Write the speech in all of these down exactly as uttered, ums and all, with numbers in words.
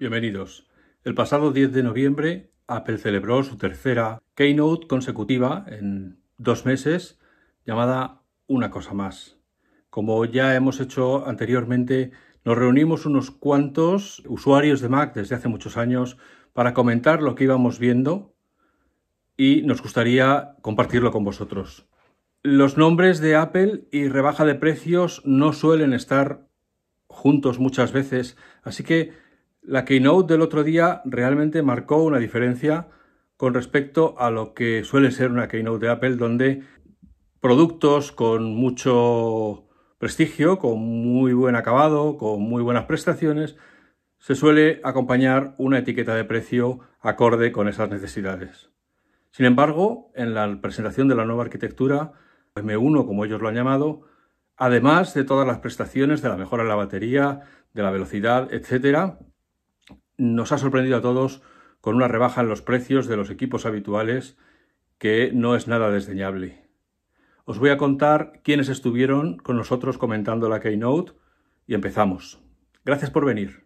Bienvenidos. El pasado diez de noviembre, Apple celebró su tercera Keynote consecutiva en dos meses, llamada Una cosa más. Como ya hemos hecho anteriormente, nos reunimos unos cuantos usuarios de Mac desde hace muchos años para comentar lo que íbamos viendo y nos gustaría compartirlo con vosotros. Los nombres de Apple y rebaja de precios no suelen estar juntos muchas veces, así que la Keynote del otro día realmente marcó una diferencia con respecto a lo que suele ser una Keynote de Apple, donde productos con mucho prestigio, con muy buen acabado, con muy buenas prestaciones, se suele acompañar una etiqueta de precio acorde con esas necesidades. Sin embargo, en la presentación de la nueva arquitectura, eme uno, como ellos lo han llamado, además de todas las prestaciones de la mejora de la batería, de la velocidad, etcétera, nos ha sorprendido a todos con una rebaja en los precios de los equipos habituales que no es nada desdeñable. Os voy a contar quiénes estuvieron con nosotros comentando la Keynote y empezamos. Gracias por venir.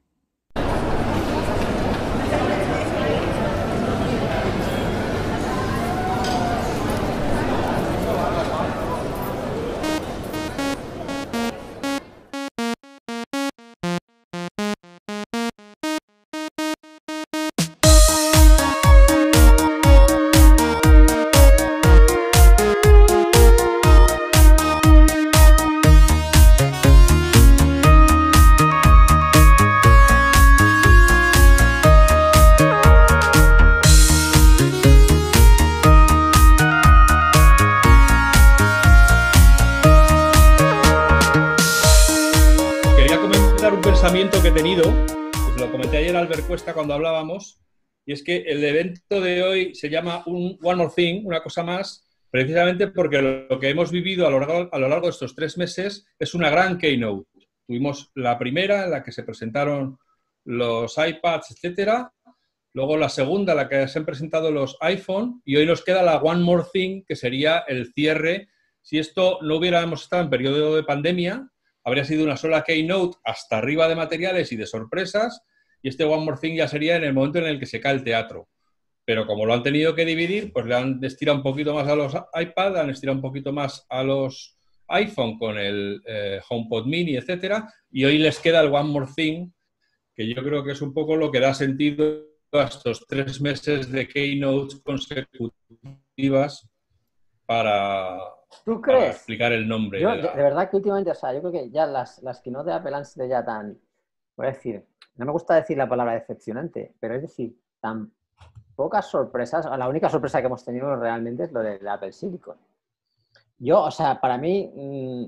Que he tenido, pues lo comenté ayer a Albert Cuesta cuando hablábamos, y es que el evento de hoy se llama un One More Thing, una cosa más, precisamente porque lo que hemos vivido a lo largo, a lo largo de estos tres meses es una gran Keynote. Tuvimos la primera en la que se presentaron los iPads, etcétera, luego la segunda en la que se han presentado los iPhone, y hoy nos queda la One More Thing, que sería el cierre. Si esto no hubiéramos estado en periodo de pandemia, habría sido una sola Keynote hasta arriba de materiales y de sorpresas, y este One More Thing ya sería en el momento en el que se cae el teatro. Pero como lo han tenido que dividir, pues le han estirado un poquito más a los iPad, han estirado un poquito más a los iPhone con el eh, HomePod Mini, etcétera, y hoy les queda el One More Thing, que yo creo que es un poco lo que da sentido a estos tres meses de Keynotes consecutivas para... ¿Tú crees? Para explicar el nombre. Yo, de, la... de verdad que últimamente, o sea, yo creo que ya las, las keynote de Apple han sido ya tan, voy a decir, no me gusta decir la palabra decepcionante, pero es decir, tan pocas sorpresas. La única sorpresa que hemos tenido realmente es lo del Apple Silicon. Yo, o sea, para mí, mmm,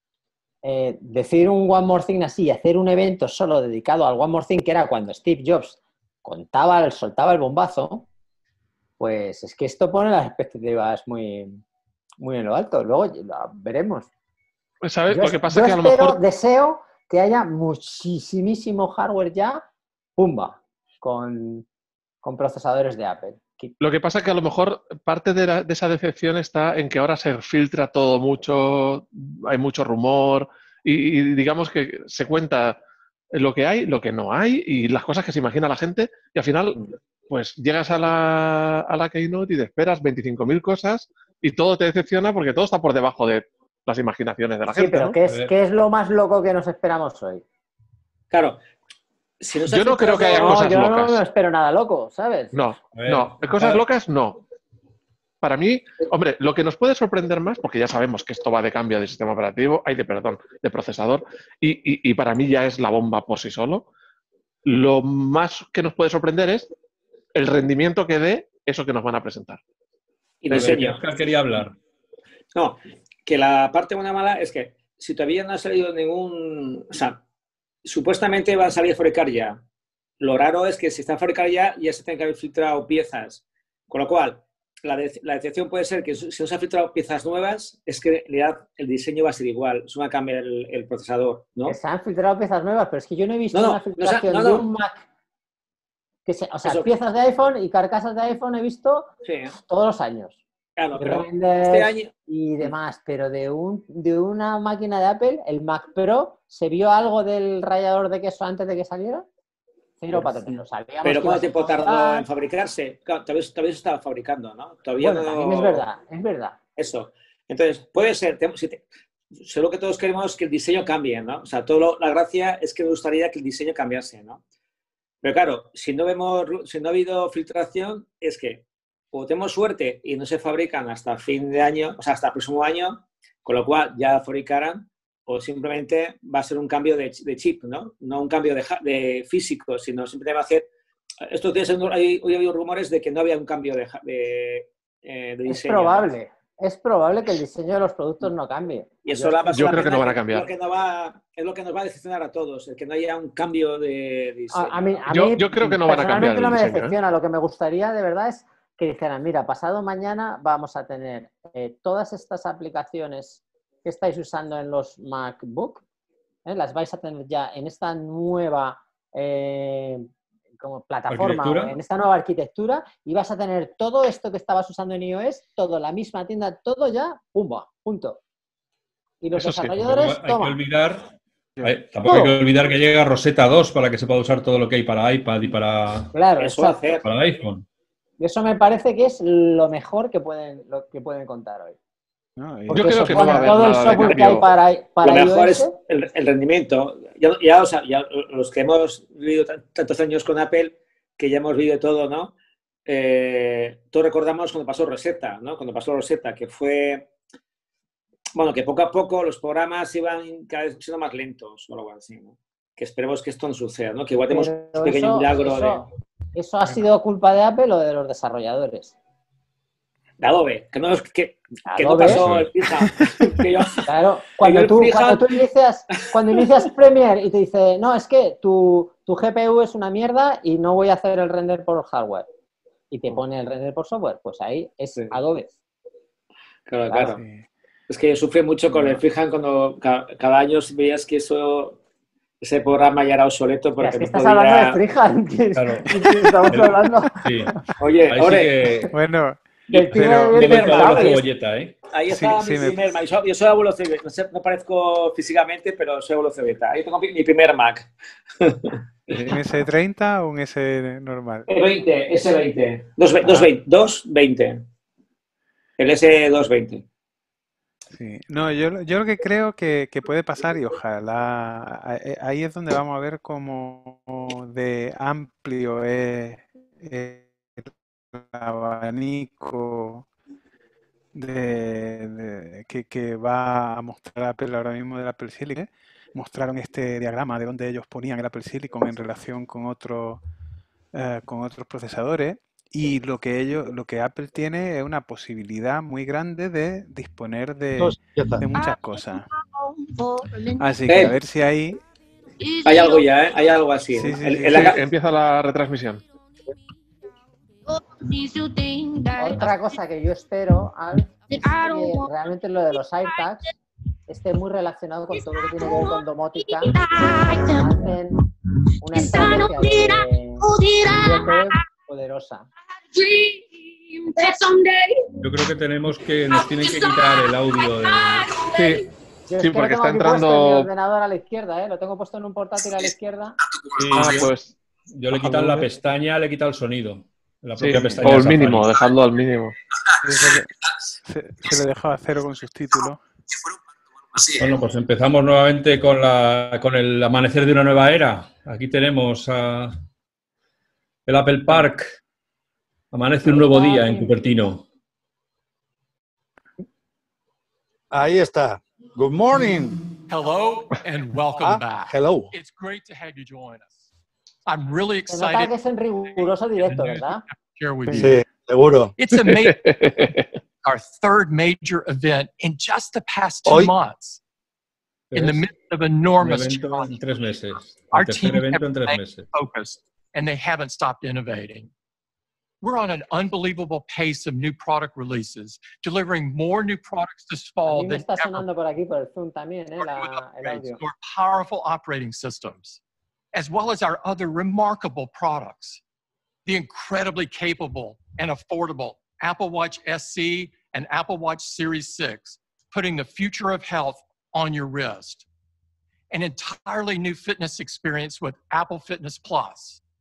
eh, decir un One More Thing así, hacer un evento solo dedicado al One More Thing, que era cuando Steve Jobs contaba, soltaba el bombazo, pues es que esto pone las expectativas muy... muy en lo alto. Luego lo veremos. Pues sabes, yo, lo que pasa yo es que a lo espero, mejor... deseo que haya muchísimo hardware ya, pumba, con, con procesadores de Apple. Lo que pasa es que a lo mejor parte de, la, de esa decepción está en que ahora se filtra todo mucho, hay mucho rumor y, y digamos que se cuenta lo que hay, lo que no hay y las cosas que se imagina la gente y al final pues llegas a la, a la Keynote y te esperas veinticinco mil cosas y todo te decepciona porque todo está por debajo de las imaginaciones de la sí, gente. Pero ¿no? ¿qué es, ¿qué es lo más loco que nos esperamos hoy? Claro. Si no yo no creo que haya no, cosas yo locas. Yo no espero nada loco, ¿sabes? No, no. Cosas locas, no. Para mí, hombre, lo que nos puede sorprender más, porque ya sabemos que esto va de cambio de sistema operativo, hay de, perdón, de procesador, y, y, y para mí ya es la bomba por sí solo, lo más que nos puede sorprender es el rendimiento que dé eso que nos van a presentar. Y diseño. ¿De qué quería hablar? No, que la parte buena mala es que si todavía no ha salido ningún... O sea, supuestamente van a salir a fabricar ya. Lo raro es que si están a fabricar ya, ya se tienen que haber filtrado piezas. Con lo cual, la, de, la decepción puede ser que si no se han filtrado piezas nuevas, es que en realidad el diseño va a ser igual. Solo va a cambiar el, el procesador, ¿no? Que se han filtrado piezas nuevas, pero es que yo no he visto no, no, una filtración no, no, no. de un Mac. Que se, o sea, Eso. Piezas de iPhone y carcasas de iPhone he visto sí. todos los años. Claro, y pero este año... y demás, pero de, un, de una máquina de Apple, el Mac Pro, ¿se vio algo del rallador de queso antes de que saliera? Cero patentes. Lo sabíamos Pero que ¿cuánto iba a tiempo costar. tardó en fabricarse? Claro, todavía, todavía se estaba fabricando, ¿no? Todavía Bueno, no... también es verdad, es verdad. Eso. Entonces, puede ser, te- si te- seguro que todos queremos que el diseño cambie, ¿no? O sea, todo lo- la gracia es que me gustaría que el diseño cambiase, ¿no? Pero claro, si no vemos, ru- si no ha habido filtración, es que o tenemos suerte y no se fabrican hasta fin de año, o sea, hasta el próximo año, con lo cual ya fabricarán, o simplemente va a ser un cambio de, ch- de chip, ¿no? No un cambio de, ja- de físico, sino simplemente va a hacer... Estos días hay- hoy ha habido rumores de que no había un cambio de, ja- de, eh, de Es diseño, ¿no? probable. Es probable que el diseño de los productos no cambie. Y eso Yo la va a ser Yo la creo que pena, no van a es cambiar. lo que nos va, es lo que nos va a decepcionar a todos, el que no haya un cambio de diseño. A, a mí, a Yo- mí, yo creo que no van a cambiar personalmente el no me diseño, ¿eh? decepciona. Lo que me gustaría de verdad es que dijeran, mira, pasado mañana vamos a tener eh, todas estas aplicaciones que estáis usando en los MacBook, ¿eh? Las vais a tener ya en esta nueva eh, como plataforma, ¿Arquitectura? o en esta nueva arquitectura, y vas a tener todo esto que estabas usando en iOS, todo, la misma tienda, todo ya, pumba, punto. Y los Eso sí. desarrolladores, Tampoco hay que toma. olvidar, hay- tampoco hay que olvidar que llega Rosetta dos para que se pueda usar todo lo que hay para iPad y para, Claro, Eso va a exacto. hacer. para iPhone. Y eso me parece que es lo mejor que pueden, lo que pueden contar hoy. ¿no? Y- Porque Yo creo que no supone va a haber todo el nada de software que cambio. hay para, para Lo mejor iOS. es el, el rendimiento. Ya, ya, o sea, ya los que hemos vivido tan- tantos años con Apple, que ya hemos vivido todo, ¿no? Eh, todos recordamos cuando pasó Rosetta, ¿no? Cuando pasó Rosetta, que fue... Bueno, que poco a poco los programas iban cada vez siendo más lentos o algo así, ¿no? Que esperemos que esto no suceda, ¿no? Que igual tenemos Pero un pequeño eso, milagro eso- de, eso ha sido culpa de Apple o de los desarrolladores. de Adobe, que no, que, que no Adobe. pasó el pizza. Que yo- Claro, cuando el tú, Freehand- cuando tú inicias, cuando inicias Premiere y te dice, no, es que tu, tu G P U es una mierda y no voy a hacer el render por hardware. Y te pone el render por software, pues ahí es Sí. Adobe. Claro, Claro. claro. Sí. Es que yo sufrí mucho con el Freehand cuando ca- cada año veías que eso, ese programa ya era obsoleto Ya, porque es que no estás podía... hablando de Freehand. que- Claro. que estamos El- hablando Sí. Oye, Ahí sí ahora, que Bueno, del tío pero- de me Bill he dado Gates. la cebolleta, ¿eh? ahí Sí, estaba sí, mi me- primer Mac. Yo, yo soy abuelo cebeta, no, sé, no parezco físicamente, pero soy abuelo cebeta. Ahí tengo mi, mi primer Mac. ¿un ese treinta o un ese normal? E veinte, ese veinte. doscientos veinte. El ese doscientos veinte. Sí. No, yo, yo lo que creo que, que puede pasar, y ojalá, a- a- ahí es donde vamos a ver cómo de amplio es, es el abanico de, de- que, que va a mostrar Apple ahora mismo del Apple Silicon. Mostraron este diagrama de donde ellos ponían el Apple Silicon en relación con otros eh, con otros procesadores, y lo que ellos, lo que Apple tiene es una posibilidad muy grande de disponer de, Dos, ya está. de muchas cosas. Así que Eh. a ver si ahí Hay algo ya, ¿eh? Hay algo así. Sí, sí, El- sí. el- Sí, la- empieza la retransmisión. Otra cosa que yo espero, Al, es que realmente lo de los AirTags esté muy relacionado con todo lo que tiene que ver con domótica. Que hacen una estrategia de IoT poderosa. Yo creo que tenemos que nos tienen que quitar el audio de... Sí, Yo es Sí, que lo porque tengo está aquí puesto en entrando- mi ordenador a la izquierda, ¿eh? Lo tengo puesto en un portátil a la izquierda. Sí, ah, yo, pues yo le he quitado la pestaña, le he quitado el sonido. La sí, propia pestaña o de el Safari. mínimo, dejadlo al mínimo. se, le- se- se le dejaba cero con sus títulos. Bueno, pues empezamos nuevamente con, la, con el amanecer de una nueva era. Aquí tenemos a el Apple Park. Amanece un nuevo día en Cupertino. Ahí está. Good morning. Hello and welcome Ah, back. hello. It's great to have you join us. I'm really Se nota excited que es en riguroso directo, ¿verdad? to share with you. Sí, seguro. It's a ma- our third major event in just the past two Hoy- months. In the Es midst of un enormous evento en challenges, tres meses. Our El tercer team evento en tres kept meses. focused, and they haven't stopped innovating. We're on an unbelievable pace of new product releases, delivering more new products this A fall mí me than está ever sonando por aquí, por el Zoom también, ¿eh? with La- el upgrades audio. to our powerful operating systems, as well as our other remarkable products. The incredibly capable and affordable Apple Watch S E and Apple Watch Series six, putting the future of health on your wrist. An entirely new fitness experience with Apple Fitness Plus,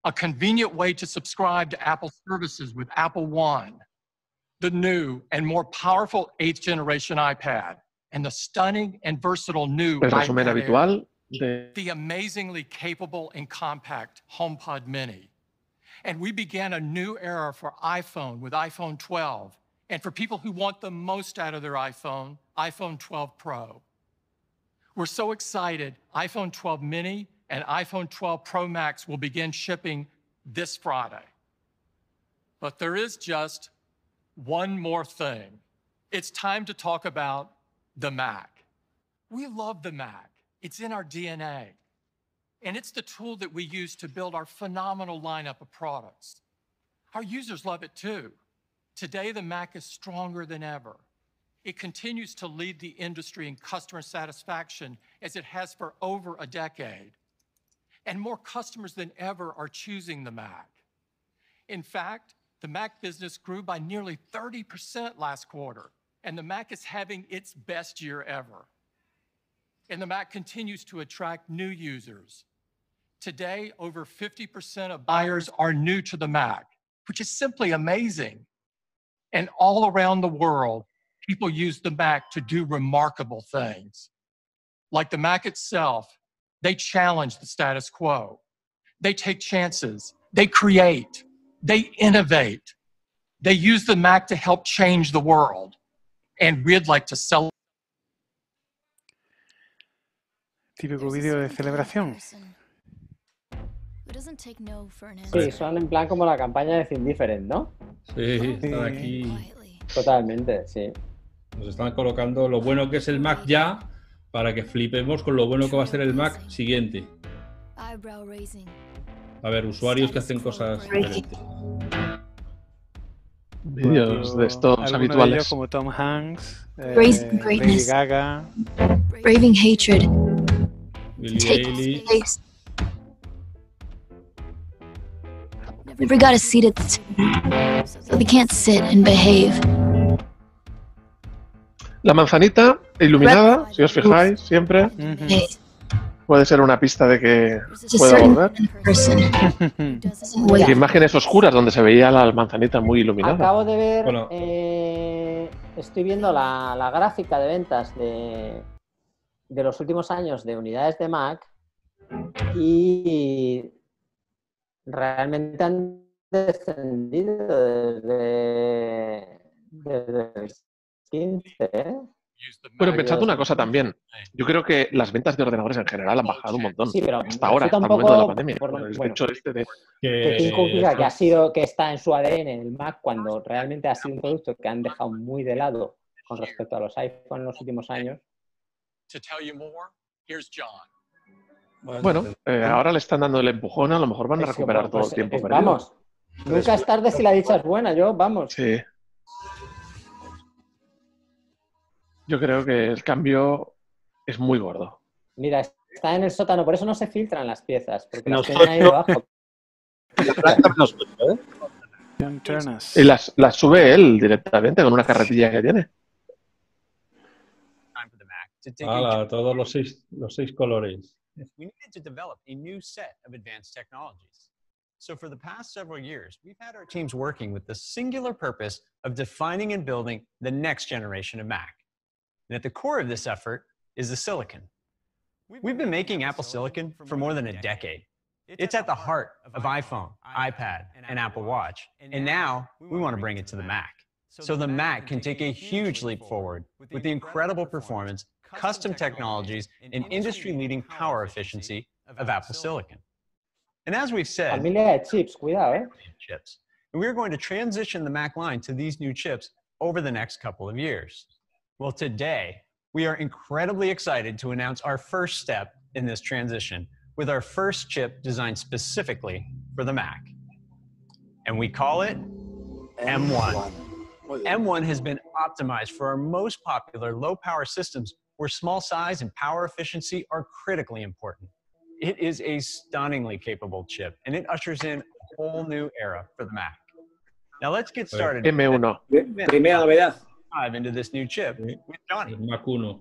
a convenient way to subscribe to Apple services with Apple One, the new and more powerful eighth generation iPad, and the stunning and versatile new El resumen iPad habitual Air, de... the amazingly capable and compact HomePod Mini. And we began a new era for iPhone with iPhone twelve, and for people who want the most out of their iPhone, iPhone twelve Pro. We're so excited, iPhone twelve Mini and iPhone twelve Pro Max will begin shipping this Friday. But there is just one more thing. It's time to talk about the Mac. We love the Mac. It's in our D N A. And it's the tool that we use to build our phenomenal lineup of products. Our users love it too. Today, the Mac is stronger than ever. It continues to lead the industry in customer satisfaction as it has for over a decade. And more customers than ever are choosing the Mac. In fact, the Mac business grew by nearly thirty percent last quarter, and the Mac is having its best year ever. And the Mac continues to attract new users. Today, over fifty percent of buyers are new to the Mac, which is simply amazing. And all around the world, people use the Mac to do remarkable things. Like the Mac itself, they challenge the status quo. They take chances. They create. They innovate. They use the Mac to help change the world. And we'd like to celebrate. Típico vídeo de celebración. Sí, son en plan como la campaña de Indifferent, ¿no? Sí, están aquí. Totalmente, sí. Nos están colocando lo bueno que es el Mac ya para que flipemos con lo bueno que va a ser el Mac siguiente. A ver, usuarios que hacen cosas diferentes. Vídeos de estos Algunos habituales. de ellos como Tom Hanks, eh, Raising Lady greatness. Gaga. Braving hatred. Billie Take Eilish. space. Never got a seat at the table, so they can't sit and behave. La manzanita iluminada, si os fijáis, siempre Ujú. Hey, puede ser una pista de que there's a pueda certain volver. person who doesn't wait. Y imágenes oscuras donde se veía la manzanita muy iluminada. Acabo de ver, Bueno. eh, estoy viendo la, la gráfica de ventas de, de los últimos años de unidades de Mac y realmente han descendido desde, desde el quince, ¿eh? Pero pensad una cosa también. Yo creo que las ventas de ordenadores en general han bajado un montón. Sí, pero hasta ahora, eso hasta el momento de la tampoco, pandemia. por lo- el bueno. hecho este de... Que Tim Cook diga que ha sido, que está en su A D N el Mac cuando realmente ha sido un producto que han dejado muy de lado con respecto a los iPhone en los últimos años. To tell you more, here's John. Bueno, eh, ahora le están dando el empujón, a lo mejor van a Eso, recuperar pues, todo el pues, tiempo eh, perdido. Vamos, nunca es tarde si la dicha es buena, yo, vamos. Sí. Yo creo que el cambio es muy gordo. Mira, está en el sótano, por eso no se filtran las piezas, porque las Nosotros- tienen ahí debajo. La planta menos ocho, ¿eh? John Turnas. Y las, las sube él directamente con una carretilla que tiene. Time for the Mac to dig Ala, into todos los seis, los seis colores. we needed to develop a new set of advanced technologies. So for the past several years, we've had our teams working with the singular purpose of defining and building the next generation of Mac. And at the core of this effort is the silicon. We've been making Apple Silicon for more than a decade. It's at the heart of iPhone, iPad, and Apple Watch. And now we want to bring it to the Mac. So the Mac can take a huge leap forward with the incredible performance, custom technologies, and industry-leading power efficiency of Apple Silicon. And as we've said, Familia de chips, cuidado, ¿eh? chips. And we're going to transition the Mac line to these new chips over the next couple of years. Well, today, we are incredibly excited to announce our first step in this transition with our first chip designed specifically for the Mac. And we call it M one. M one has been optimized for our most popular low-power systems where small size and power efficiency are critically important. It is a stunningly capable chip, and it ushers in a whole new era for the Mac. Now let's get started. M uno. Primera novedad. Dive into this new chip with Johnny. El Mac uno.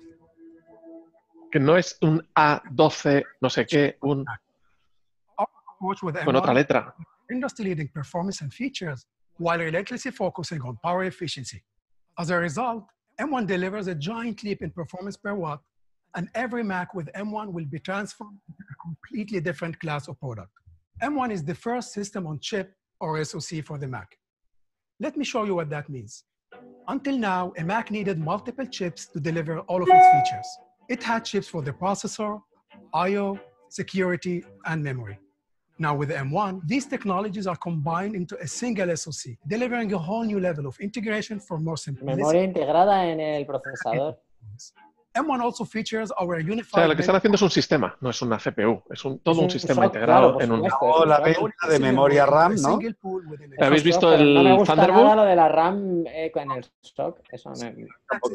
Que no es un A doce, no sé qué, un... approach with con otra M one, letra. industry-leading performance and features, while relentlessly focusing on power efficiency. As a result, M one delivers a giant leap in performance per watt, and every Mac with M one will be transformed into a completely different class of product. M one is the first system on chip or S O C for the Mac. Let me show you what that means. Until now, a Mac needed multiple chips to deliver all of its features. It had chips for the processor, I O, security, and memory. Now with M one, these technologies are combined into a single S O C, delivering a whole new level of integration for more simplicity. Memoria integrada en el procesador. M one also features our O unified... sea, lo que están haciendo es un sistema, no es una C P U, es un, todo Es un un sistema SoC, integrado claro, por en un... supuesto. O la memoria de memoria RAM, ¿no? ¿Habéis visto Pero el no me gusta nada Thunderbolt? lo de la RAM eh, con el SoC. Eso no me...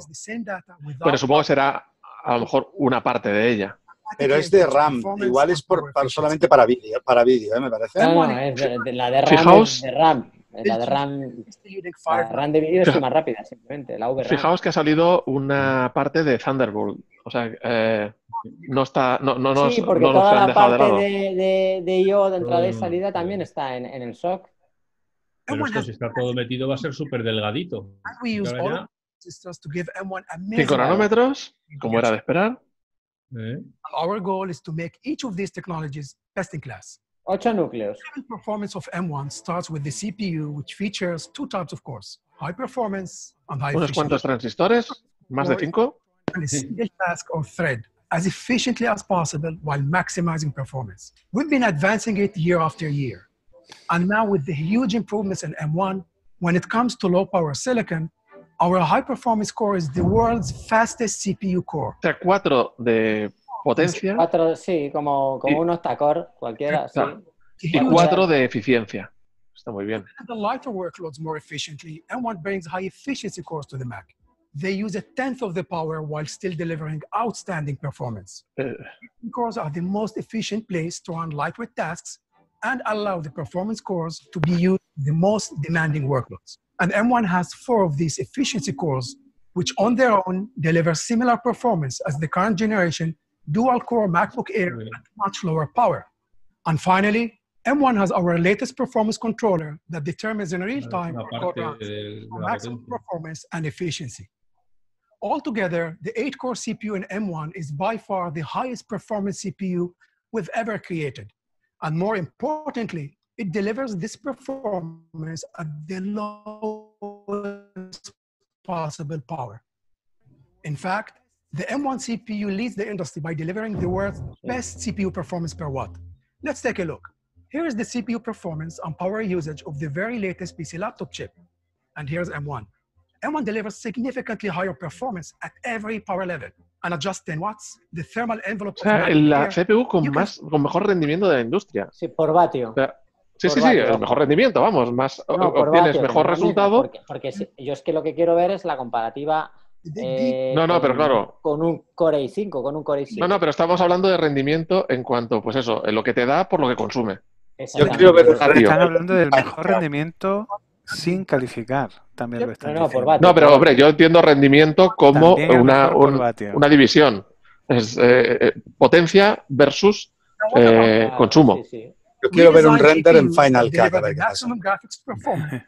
Bueno, supongo que será a lo mejor una parte de ella. Pero es de RAM, igual es por, para- solamente para vídeo, para vídeo, ¿eh? Me parece. No, no, es de, de- la de RAM Fijaos- es de RAM. La de RAM, la RAM de vídeo es Fija- más rápida, simplemente. La V RAM. Fijaos que ha salido una parte de Thunderbolt. O sea, eh, no está, no, no nos, Sí, porque no nos toda han la dejado de parte lado. de, de, de I O de entrada y Todo- salida también está en, en el SoC. Pero esto, si está todo metido, va a ser súper delgadito. We use Ahora all ya, of systems to give M one amazing Cinco nanómetros, como era de esperar. ¿eh? Our goal is to make each of these technologies best in class. Ocho núcleos. The performance of M one starts with the C P U, which features two types of cores, high performance and high Unos cuantos efficiency, transistores, más de cinco. and a single task or thread as efficiently as possible while maximizing performance. We've been advancing it year after year. And now with the huge improvements in M one, when it comes to low power silicon, our high performance core is the world's fastest C P U core. O sea, cuatro de potencia Cuatro, sí, como, como Y- un octacore, cualquiera, sí. Claro. y Huge. cuatro de eficiencia. Está muy bien. And the lighter workloads more efficiently, M one brings high efficiency cores to the Mac. They use a tenth of the power while still delivering outstanding performance. Eh, Cores are the most efficient place to run lightweight tasks and allow the performance cores to be used in the most demanding workloads. And M one has four of these efficiency cores, which on their own deliver similar performance as the current generation dual-core MacBook Air at much lower power. And finally, M one has our latest performance controller that determines in real time Una core parte runs de for la maximum potencia. performance and efficiency. Altogether, the eight-core C P U in M one is by far the highest performance C P U we've ever created. And more importantly, it delivers this performance at the lowest possible power. In fact, the M one C P U leads the industry by delivering the world's best C P U performance per watt. Let's take a look. Here is the C P U performance and power usage of the very latest P C laptop chip. And here's M one. M one delivers significantly higher performance at every power level. And at just ten watts, the thermal envelope O sea, of la Air C P U con, you can- más, con mejor rendimiento de la industria. Sí, por vatio. O sea, sí, Por sí, sí, vatio. el mejor rendimiento, vamos, más No, por obtienes vatio, mejor realmente, resultado. Porque, porque si- yo es que lo que quiero ver es la comparativa eh, No, no, con, pero claro. con un Core i cinco, con un Core i cinco. No, no, pero estamos hablando de rendimiento en cuanto, pues eso, en lo que te da por lo que consume. Yo quiero ver el Ratio. Están hablando del mejor rendimiento sin calificar. También lo están No, no, por diciendo. vatio. No, pero hombre, yo entiendo rendimiento como También el una, mejor por un- vatio. una división. Es eh, eh, potencia versus eh, Ah, consumo. sí, sí. Yo quiero We ver un design render en G P Us Final that Cut. deliver A ver the qué pasa. maximum graphics performance.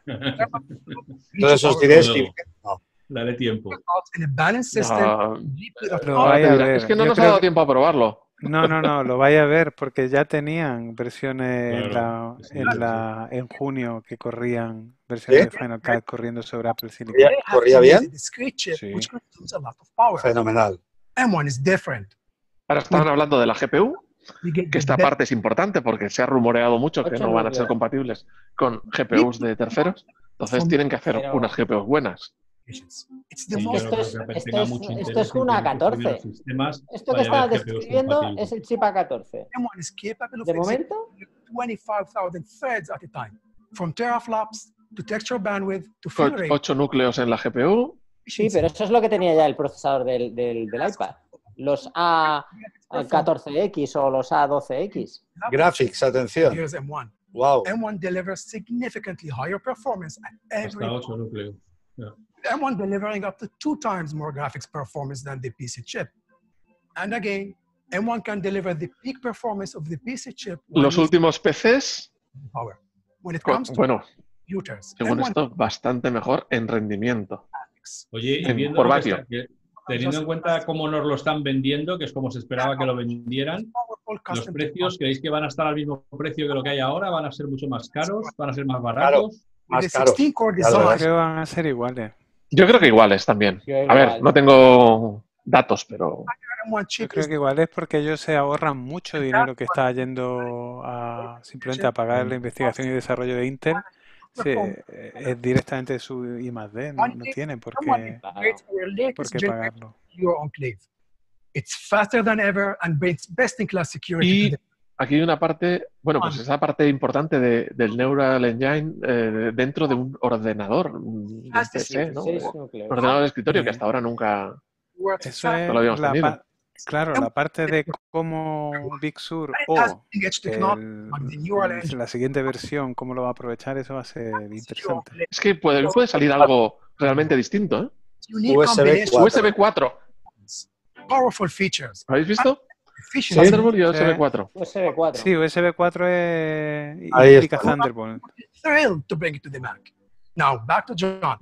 Todos esos diréis que no. Dale tiempo. In a balanced system, No, G P U that Lo ahora vaya te a dirán, ver. es que no Yo nos ha creo dado que- tiempo a probarlo. No, no, no, lo vaya a ver porque ya tenían versiones en, Claro, la, sí, en, sí. la, en junio que corrían versiones ¿Sí? de Final Cut corriendo sobre Apple Silicon. ¿Corría, they have corría to use bien? a discrete chip, Sí. which consumes a lot of power. Fenomenal. M one is different. Ahora estaban hablando de la G P U, You get que the esta best parte es importante porque se ha rumoreado mucho que Ocho no van a ser núcleos. compatibles con G P Us de terceros. Entonces tienen que hacer Pero- unas G P Us buenas. efficiency. It's the Sí, yo most no Esto creo es- que Apple esto tenga es- mucho esto interés es en una que en los catorce. primeros sistemas Esto que vaya a estaba haber G P Us describiendo compatibles. es el chip A catorce. M one is capable of De executing momento, twenty-five thousand threads at a time, from teraflops to texture bandwidth to fill Con rate. ocho núcleos en la G P U. sí, pero eso es lo que tenía ya el procesador del, del, del iPad. Los A catorce X o los A doce X. Graphics, atención. Here's M one. Wow. M one delivers significantly higher performance at every Hasta ocho núcleos. Ya. M one delivering up to two times more graphics performance than the P C chip. And again, M one can deliver the peak performance of the P C chip. while Los using últimos P Cs, power. When it co- comes to bueno, computers, según M one esto, bastante mejor en rendimiento. Oye, y En- viendo por lo que vatio. está- que- teniendo en cuenta cómo nos lo están vendiendo, que es como se esperaba que lo vendieran, powerful los custom precios, ¿creéis que van a estar al mismo precio que lo que hay ahora? ¿Van a ser mucho más caros? ¿Van a ser más Claro, baratos? with más a caro. sixteen core Ya lo design. verás. Creo que van a ser iguales. Yo creo que iguales también. Yo A ver, igual. no tengo datos, pero M one Yo chip creo is que igual es porque ellos se ahorran mucho dinero que está yendo a simplemente a pagar la investigación y desarrollo de Intel. Se- es directamente su I más D, no, no tienen por M one qué, integrates our por latest qué generation pagarlo. Secure Enclave. It's faster than ever and brings best-in-class security Y to the aquí hay una parte, bueno, pues esa parte importante de- del Neural Engine eh, dentro de un ordenador, un un P C, ¿no? dieciséis Un núcleos. ordenador de escritorio que Sí. hasta ahora nunca, world's Eso fastest no lo es habíamos la tenido. pa- claro, la parte de cómo Big Sur has o leading-edge technology el- on the neural el- engine. la siguiente versión, cómo lo va a aprovechar, eso va a ser Secure interesante. Enclave. Es que puede, puede salir algo realmente distinto, ¿eh? Unique U S B combination cuatro. U S B cuatro, powerful features. ¿lo habéis visto? Efficiency. Thunderbolt y Sí. U S B cuatro. U S B cuatro. Sí, U S B cuatro es, Ahí implica está. Thunderbolt. Thrilled to bring it to the Mac. Now, back to John.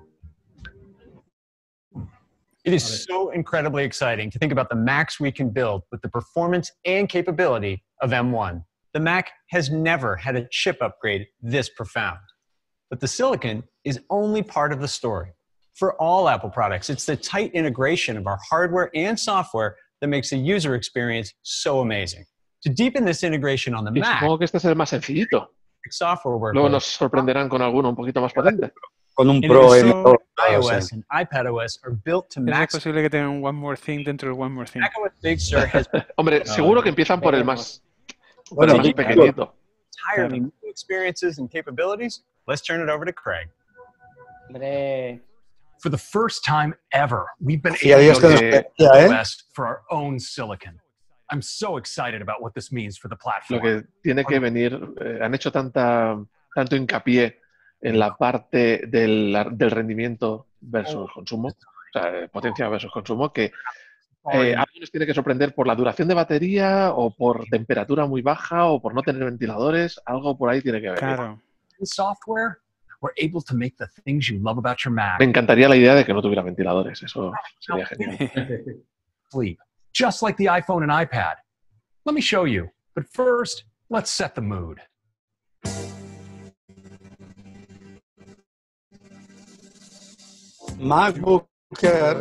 It is so incredibly exciting to think about the Macs we can build with the performance and capability of M one. The Mac has never had a chip upgrade this profound. But the silicon is only part of the story. For all Apple products, it's the tight integration of our hardware and software that makes the user experience so amazing. To deepen this integration on the Y Mac, supongo que este es el más sencillito. software Luego workload, nos sorprenderán con alguno un poquito más potente. Con un and Pro it is M so dos. Ah, o sea. iOS and iPadOS are built to Es max. posible que tengan un One More Thing dentro del One More Thing. macOS Big Sur has Hombre, No, seguro no, que empiezan por el más, por Bueno, el más sí, pequeñito. entirely new experiences and capabilities. Let's turn it over to Craig. Hombre, For the first time ever, we've been Y a Dios que able nos to Eh, decía, ¿eh? invest for our own silicon. I'm so excited about what this means for the Lo platform. que tiene que venir, eh, han hecho tanta, tanto hincapié en la parte del, del rendimiento versus consumo, o sea, eh, potencia versus consumo, que eh, algo nos tiene que sorprender por la duración de batería o por temperatura muy baja o por no tener ventiladores, algo por ahí tiene que ver. Claro. In software, we're able to make the things you love about your Mac Me encantaría la idea de que no tuviera ventiladores, eso sería genial. sleep, just like the iPhone and iPad. Let me show you. But first, let's set the mood. MacBook Air.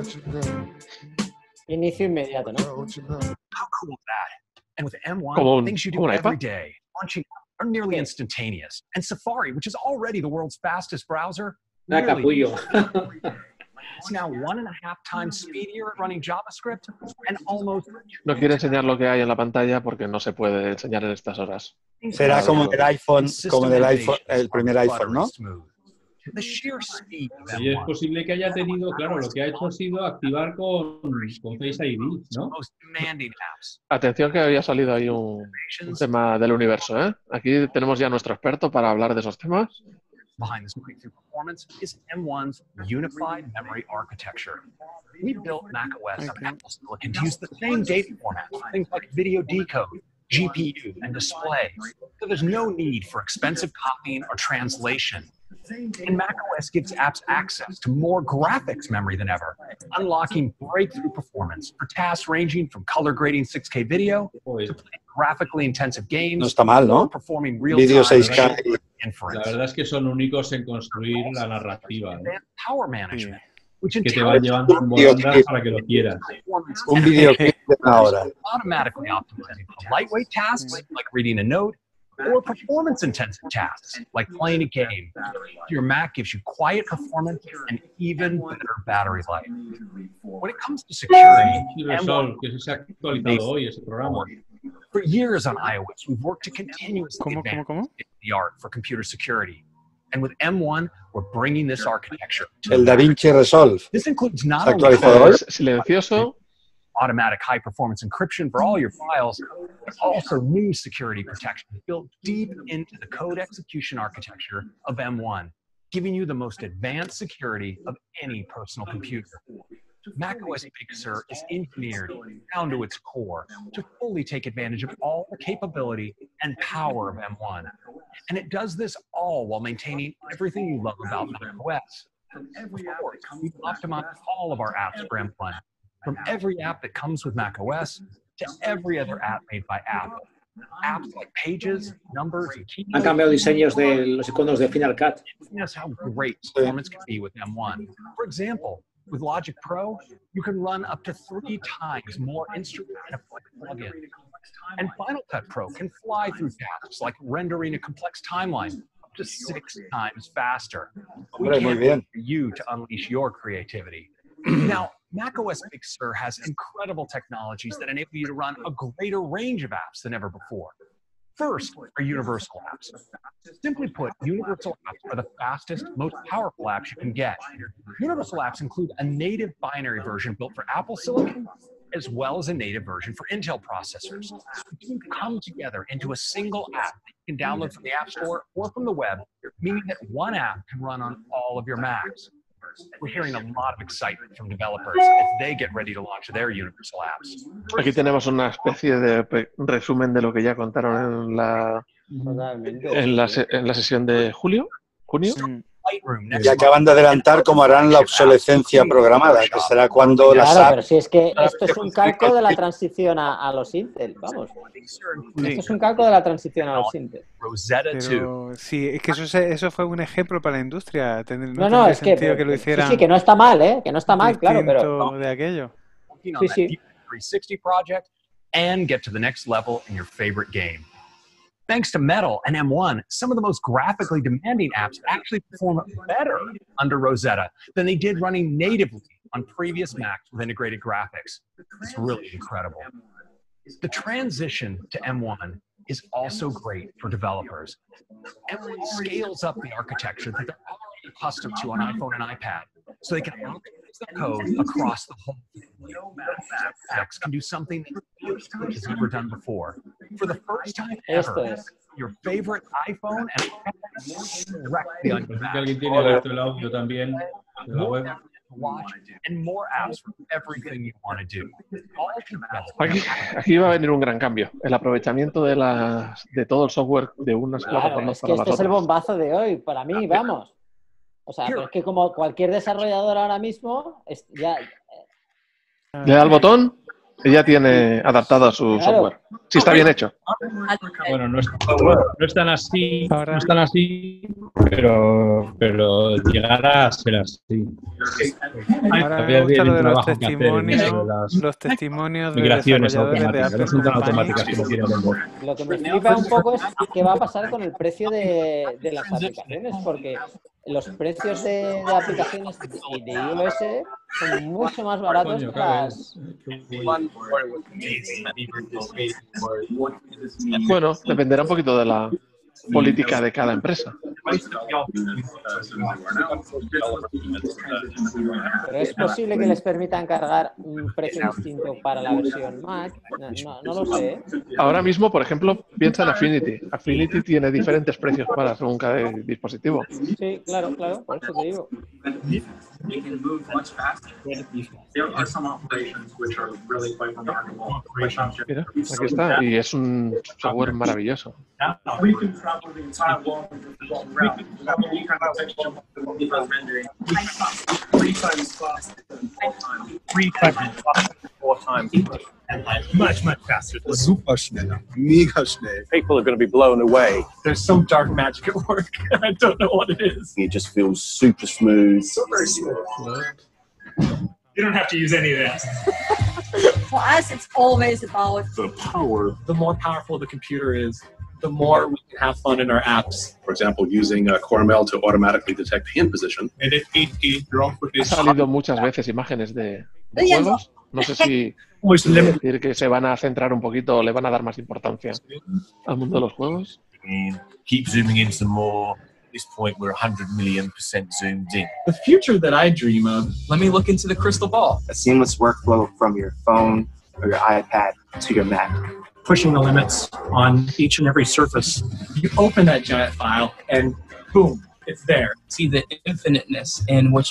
inicio inmediato, ¿no? How cool is that? And with M one, Como un- things you do como un every iPad. day, launching are nearly instantaneous. And Safari, which is already the world's fastest browser, Ah, nearly capullo. it's now one and a half times speedier at running JavaScript and almost No quiero enseñar lo que hay en la pantalla porque no se puede enseñar en estas horas. Será como el iPhone, como el iPhone, el primer iPhone, ¿no? The sheer speed of Y es M one, posible que haya tenido, claro, lo que ha hecho ha sido activar con, con Face I D, ¿no? most demanding apps. Atención que había salido ahí un, un tema del universo, ¿eh? Aquí tenemos ya a nuestro experto para hablar de esos temas. Behind this breakthrough performance is M one's unified memory architecture. We built macOS on Apple Silicon to use the same data formats, things like video decode, G P U, and display. So there's no need for expensive copying or translation. And macOS gives apps access to more graphics memory than ever, unlocking breakthrough performance for tasks ranging from color grading six K video to playing graphically intensive games, No está mal, ¿no? or performing Vídeo real-time seis K. visual La inference. verdad es que son únicos en construir la narrativa, ¿no? Advanced power management, which Que te entails van llevando en volandas para que lo quieras. performance Un videoclip de una hora. automatically optimizing for lightweight tasks like reading a note or performance-intensive tasks like playing a game. Your Mac gives you quiet performance and even better battery life. When it comes to security, Y M Resol, one, que se ha actualizado hoy ese programa. for years on iOS, we've worked to continuously ¿Cómo, advance cómo, cómo? the art for computer security. And with M one, we're bringing this architecture to El the Mac. DaVinci Resolve. This includes Se not ha only actualizado hoy. Es silencioso, automatic high-performance encryption for all your files, but also new security protection built deep into the code execution architecture of M one, giving you the most advanced security of any personal computer. macOS Big Sur is engineered down to its core to fully take advantage of all the capability and power of M one. And it does this all while maintaining everything you love about macOS. Of course, we've optimized all of our apps for M one, from every app that comes with macOS to every other app made by Apple. Apps like Pages, Numbers, and Keys. Han cambiado diseños de los iconos de Final Cut. That's how great performance can be with M one. For example, with Logic Pro, you can run up to three times more instrument and effect plugins. And Final Cut Pro can fly through tasks like rendering a complex timeline up to six times faster. We can't wait for you to unleash your creativity. Now, macOS Big Sur has incredible technologies that enable you to run a greater range of apps than ever before. First are universal apps. Simply put, universal apps are the fastest, most powerful apps you can get. Universal apps include a native binary version built for Apple Silicon, as well as a native version for Intel processors. They can come together into a single app that you can download from the App Store or from the web, meaning that one app can run on all of your Macs. We're hearing a lot of excitement from developers as they get ready to launch their universal apps. Aquí tenemos una especie de resumen de lo que ya contaron en la, en la, en la sesión de julio, junio. Y acaban de adelantar cómo harán la obsolescencia programada, que será cuando claro, las apps... pero si es que esto es un calco de la transición a, a los Intel, vamos. Esto es un calco de la transición a los Intel. Pero sí, es que eso, se, eso fue un ejemplo para la industria. Tener, no, no, no es que, que lo hicieran sí, sí, que no está mal, ¿eh? Que no está mal, claro, pero... de aquello. Sí, sí. three sixty project and get to the next level in your favorite game. Thanks to Metal and M one, some of the most graphically demanding apps actually perform better under Rosetta than they did running natively on previous Macs with integrated graphics. It's really incredible. The transition to M one is also great for developers. M one scales up the architecture that they're already accustomed to on iPhone and iPad, so they can optimize their code across the whole family. Macs can do something that has never done before. For the first time ever, your favorite iPhone and iPad directly on your Mac. Alguien tiene abierto el audio también de la web. Watch and more apps for everything you want to do. Aquí, aquí va a venir un gran cambio. El aprovechamiento de, las, de todo el software de unas claro, plataformas es que para este las es el otras. bombazo de hoy, para mí, vamos. O sea, pero es que como cualquier desarrollador ahora mismo, es, ya... Le da el botón y ya tiene adaptado a su claro. software. Si está bien hecho. Bueno, no es, no es tan así, no es tan así, pero, pero llegará a ser así. Ahora me gusta lo de los testimonios, las los testimonios de migraciones desarrolladores automáticas, no son tan de Apple automáticas como quieren vender. Lo que me flipa un poco es qué va a pasar con el precio de, de las aplicaciones, porque los precios de, de aplicaciones de, de iOS son mucho más baratos Coño, que las... Bueno, dependerá un poquito de la política de cada empresa. Pero es posible que les permitan cargar un precio distinto para la versión Mac. No, no, no lo sé. Ahora mismo, por ejemplo, piensa en Affinity. Affinity tiene diferentes precios para según cada dispositivo. Sí, claro, claro, por eso te digo. Mira, aquí está, y es un software maravilloso. Three times, four times, much, much faster. Super schnell, mega schnell. People are going to be blown away. There's some dark magic at work. I don't know what it is. It just feels super smooth. So very smooth. You don't have to use any of that. For us, it's always about The power. The more powerful the computer is, the more we can have fun in our apps. For example, using uh, CoreML to automatically detect hand position. And at eight K, you're off with Ha this. salido muchas veces imágenes de, de juegos. No sé si decir que se van a centrar un poquito o le van a dar más importancia al mundo de los juegos. Keep zooming in some more. At this point, we're one hundred million percent zoomed in. The future that I dream of. Let me look into the crystal ball. A seamless workflow from your phone or your iPad to your Mac. Pushing the limits on each and every surface. You open that giant file and boom, it's there. See the infiniteness in what you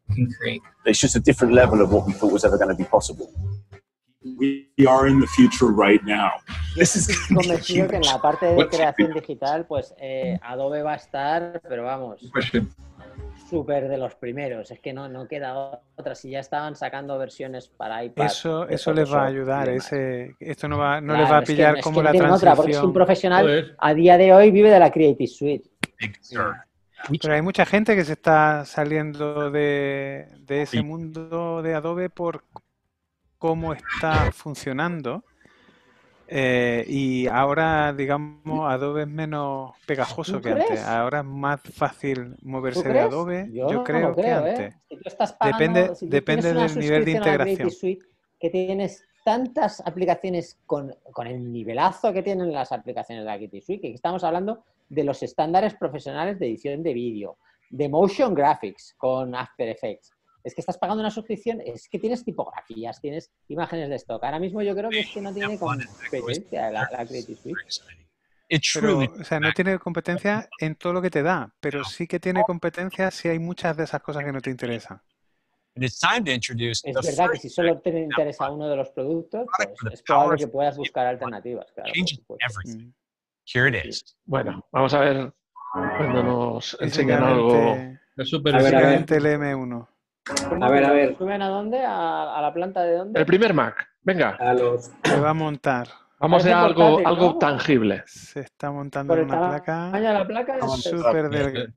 can create. It's just a different level of what we thought was ever going to be possible. We are in the future right now. This is convencido que en la parte de creación digital, pues eh, Adobe va a estar, pero vamos, súper de los primeros. Es que no, no queda otra. Si ya estaban sacando versiones para iPad. Eso, eso les va a ayudar. Ese, esto no, va, no claro, les va a pillar es que, como es que la no transición. otra, porque es un profesional a día de hoy vive de la Creative Suite. Pero hay mucha gente que se está saliendo de, de ese mundo de Adobe por cómo está funcionando. Eh, y ahora, digamos, Adobe es menos pegajoso que antes. Ahora es más fácil moverse de Adobe, yo, yo creo, no creo que antes. ¿eh? Si tú estás pagando, depende si tú depende del nivel de integración. Suite, que tienes tantas aplicaciones con, con el nivelazo que tienen las aplicaciones de la Creative Suite, que estamos hablando de los estándares profesionales de edición de vídeo, de motion graphics con After Effects. Es que estás pagando una suscripción, es que tienes tipografías, tienes imágenes de stock. Ahora mismo yo creo que es que no tiene competencia la, la Creative Suite. Pero, o sea, no tiene competencia en todo lo que te da, pero sí que tiene competencia si hay muchas de esas cosas que no te interesan. Es verdad que si solo te interesa uno de los productos, pues es probable que puedas buscar alternativas. Claro, Mm. Here it is. Bueno, vamos a ver cuando nos enseñan Básicamente- algo. básicamente el M uno. A ver, a ver. ¿Suben a dónde? ¿A, a la planta de dónde? El primer Mac, venga. Se va a montar. Vamos a Parece algo, portátil, algo ¿no? tangible. Se está montando Por en el una tamaño placa de la placa. es- súper delgada.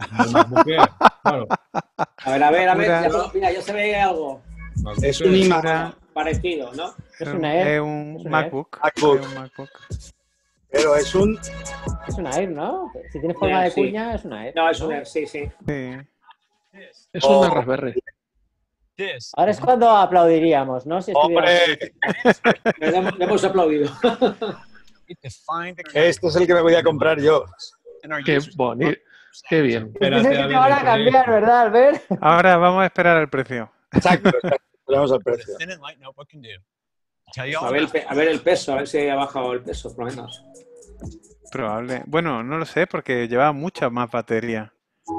A ver, a ver, a ver. Pura- Ya, puedo- mira, ya se ve algo Es un iMac, parecido, ¿no? Es un- una Air. es un Es una MacBook. MacBook. Es un MacBook. pero es un... Es una Air, ¿no? Si tiene forma de Sí. cuña, es una Air. No, es una, sí, sí. Sí. Es Oh. una Raspberry. Ahora es cuando aplaudiríamos, ¿no? Si estuviéramos- ¡Hombre! Le hemos, le hemos aplaudido. Este es el que me voy a comprar yo. Qué bonito. Qué bien. Este es el que te van a cambiar, ¿verdad, Albert? Ahora vamos a esperar al precio. Exacto, exacto. Esperamos al precio. A ver, el pe- a ver el peso, a ver si ha bajado el peso, por lo menos. Probable. Bueno, no lo sé porque lleva mucha más batería.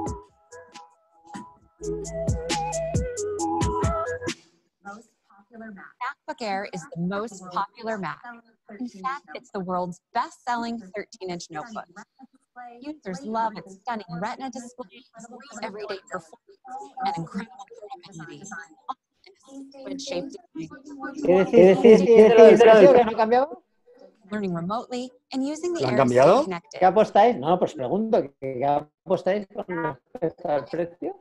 MacBook Air is the most popular Mac. In fact, it's the world's best-selling thirteen-inch notebook. Users love its stunning Retina display, everyday performance, and incredible portability. Squid-shaped ¿Qué decís? ¿Qué decís? ¿Qué decís? ¿Que no ha cambiado? learning remotely and using the ¿Lo han Air to stay cambiado? connected. ¿Qué apostáis? No, pues pregunto, ¿qué qué apostáis con respecto al precio?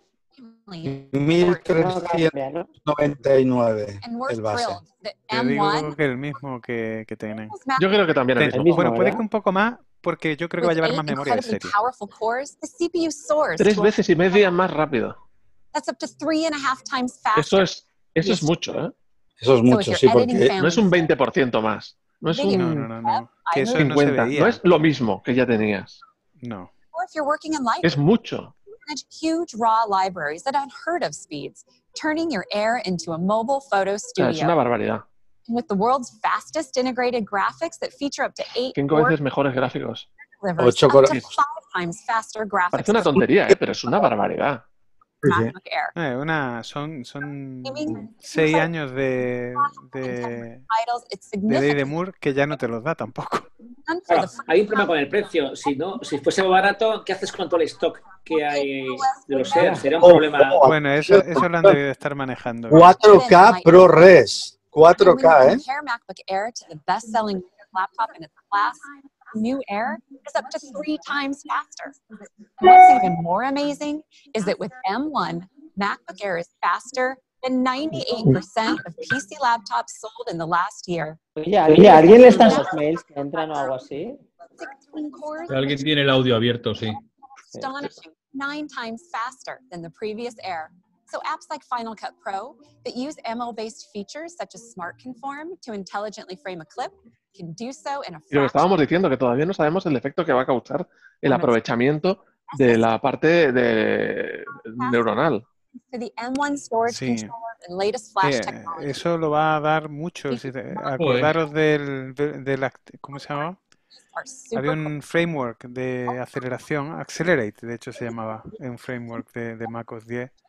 mil trescientos noventa y nueve And we're el base. thrilled that Yo M one digo que el mismo que, que tienen. Yo creo que también el Ten- mismo. Bueno, puede que un poco más porque yo creo que va a with llevar eight más memoria de incredibly serie. powerful cores, the C P U soars Tres to a- veces y media más rápido. that's up to three and a half times faster. Eso es, eso es mucho, ¿eh? Eso es So mucho, if sí, you're editing porque family No es un veinte por ciento más. No es video, un No, no, no, no. Que eso no se cincuenta. veía. No es lo mismo que ya tenías. No. or if you're working in light, Es mucho. manage huge raw libraries at unheard of speeds, turning your Air into a mobile photo O sea, es una studio. barbaridad. And with the world's fastest integrated graphics that feature up to eight Cinco core veces mejores gráficos. delivers Ocho up core- to five times faster graphics Parece una than tontería, ¿eh? Pero es una barbaridad. MacBook Air. Eh, una, son son Gaming, seis años de, de, titles, it's de Day de significant Moore que ya no te los da tampoco. for Claro, the first hay un problema con el precio. Si no, si fuese barato, ¿qué haces con todo el stock que hay de los Air? Sería un Oh, problema. oh, Bueno, eso, eso lo han debido de estar manejando. cuatro K ProRes. cuatro K, ¿eh? compare MacBook Air to the best-selling laptop in its class, new Air is up to three times faster. What's even more amazing is that with M one, MacBook Air is faster than ninety-eight percent of P C laptops sold in the last year. Oye, ¿a alguien, ¿a alguien le están los mails que entran o algo así? sixteen cores, Alguien tiene el audio abierto, sí. astonishing, nine times faster than the previous Air. So apps like Final Cut Pro that use M L-based features such as Smart Conform to intelligently frame a clip can do so in a Y lo que fraction. estábamos diciendo, que todavía no sabemos el efecto que va a causar el aprovechamiento de la parte de neuronal. To the M one storage Sí. controller and latest flash Eh, technology. eso lo va a dar mucho. Si te- acordaros del, del, del act- ¿cómo se llamaba? Are super Había un framework de aceleración, Accelerate, de hecho se llamaba, un framework de, de macOS diez,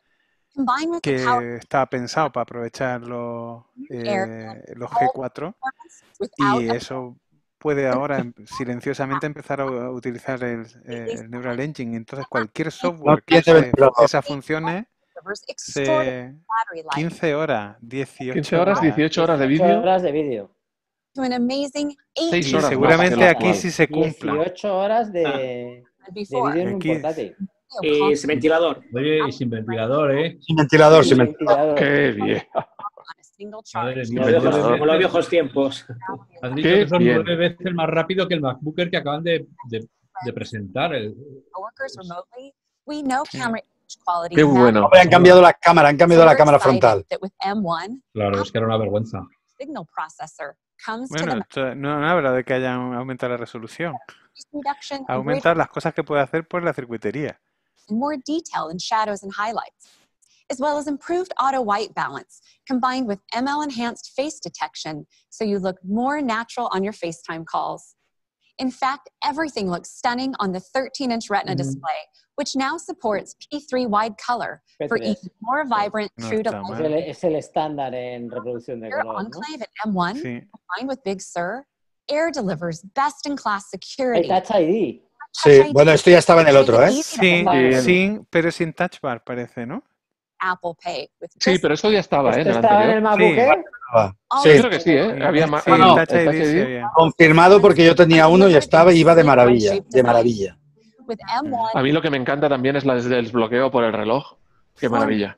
Combined with the power que estaba pensado para aprovechar los, eh, los G cuatro without y a eso puede ahora em- silenciosamente empezar a u- a utilizar el, eh, el Neural Engine. Entonces cualquier No software que tiene use ventilador. esas funciones, delivers extraordinary se battery life quince horas, quince dieciocho horas, horas. dieciocho horas de dieciocho vídeo. horas de vídeo. to an amazing eight Seis Y horas más que seguramente lo aquí actual. sí se cumpla. dieciocho horas de, Ah, de before. vídeo en un Aquí- portátil. Y sin ventilador. Oye, y sin ventilador, ¿eh? Sin ventilador, sin Sin ventilador. ventilador. Qué bien. On a single charge. Madre Sin mía, Como los nueve viejos, como los veces. viejos tiempos. Han dicho Qué que son bien. nueve veces más rápido que el MacBooker que acaban de, de, de presentar. El, Coworkers remotely, we know camera image quality Qué matters. bueno. Hombre, han cambiado la cámara, han So cambiado la we're cámara excited frontal. that with M one, claro, es que era una vergüenza. signal processor comes to Bueno, the esto no, no habla de que hayan aumentado la resolución. mass reduction Ha and aumentado las cosas que puede hacer por la circuitería. and more detail in shadows and highlights, as well as improved auto white balance combined with M L enhanced face detection so you look more natural on your FaceTime calls. In fact, everything looks stunning on the thirteen inch Retina Mhm. display, which now supports P three wide color for P tres. even more vibrant, No true to está life. Es mal. el, es el estándar en reproducción de Air color, ¿no? Enclave at M one, Sí. combined with Big Sur, Air delivers best in class Hay security. Touch I D. Sí, bueno, esto ya estaba en el otro, ¿eh? Sí, Bien. sin, pero sin touch bar, parece, ¿no? Apple Pay with Sí, just pero eso ya estaba, ¿eh? En ¿Esto el estaba en el anterior. MacBook Sí. Air? Ah, all sí, Yo creo que sí, ¿eh? Sí, Había más. sí, Ah, el no, Touch el I Touch D sí I D. había. confirmado porque yo tenía uno y estaba iba de maravilla, de maravilla. with M one, A mí lo que me encanta también es la del desbloqueo por el reloj. Qué maravilla.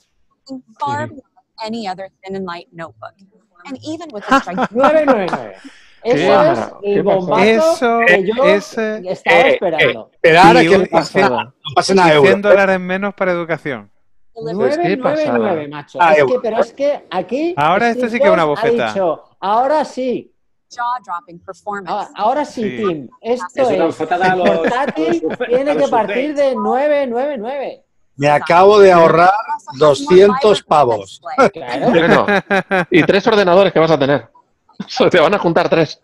far beyond any other thin and light notebook. And even with this gigantic nueve nueve nueve. Qué Eso es mara- qué el bombazo Eso que yo es estaba Eh, esperando. Esperar a Y que un- no pase y nada, no pase nada y euro. cien dólares menos para educación. delivers Pues qué nueve nueve nueve, pasada. macho. Ah, Es euro. que, pero es que aquí Ahora esto Steve sí que es una Jobs ha bofetada. dicho, ahora sí, jaw-dropping performance. ahora, ahora sí, Sí. Tim. Esto Es una es, bofetada a el los- portátil a los surfe- tiene a que los partir surface. de nueve nueve nueve. Me acabo de ahorrar Also has more doscientos vibrant pavos. display. Claro. Bueno, y tres ordenadores que vas a tener. Se te van a juntar tres.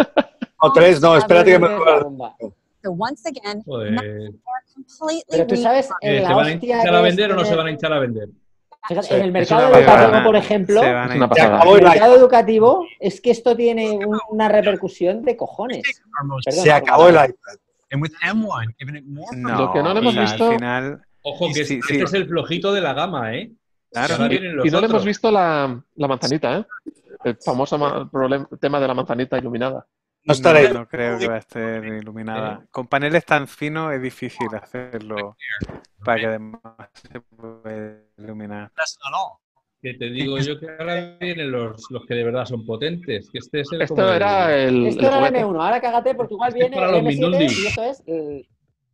O tres, no, espérate que me Es la bomba. So once again, Joder. Mac are completely Pero tú sabes, redesigned. Eh, en ¿Se la van a hostia hinchar que a es vender o no se tener- van a hinchar a vender? Fíjate, Sí. en el Es mercado una educativo, pasada. por ejemplo, Se van a Es una hinchar. Se pasada. acabó en el el mercado iPad. educativo es que esto tiene un- una repercusión de cojones. Our most Perdón, Se por acabó el palabra. iPad. And with M one, giving it more No, Lo que no le o hemos sea, visto- al final, Ojo, que Sí, este sí. es el flojito de la gama, ¿eh? claro. Que ahora Y, vienen los y no le hemos otros. visto la, la manzanita, ¿eh? El famoso ma- problem- tema de la manzanita iluminada. No estaré. No, no creo que va a estar iluminada. Con paneles tan finos es difícil hacerlo para que además se pueda iluminar. That's not all. Que te digo yo que ahora vienen los, los que de verdad son potentes. Que este es el, como Esto era el, Esto el era el juguete. M uno, ahora cágate porque igual Este es viene para el los M siete Mindundi. y esto es el...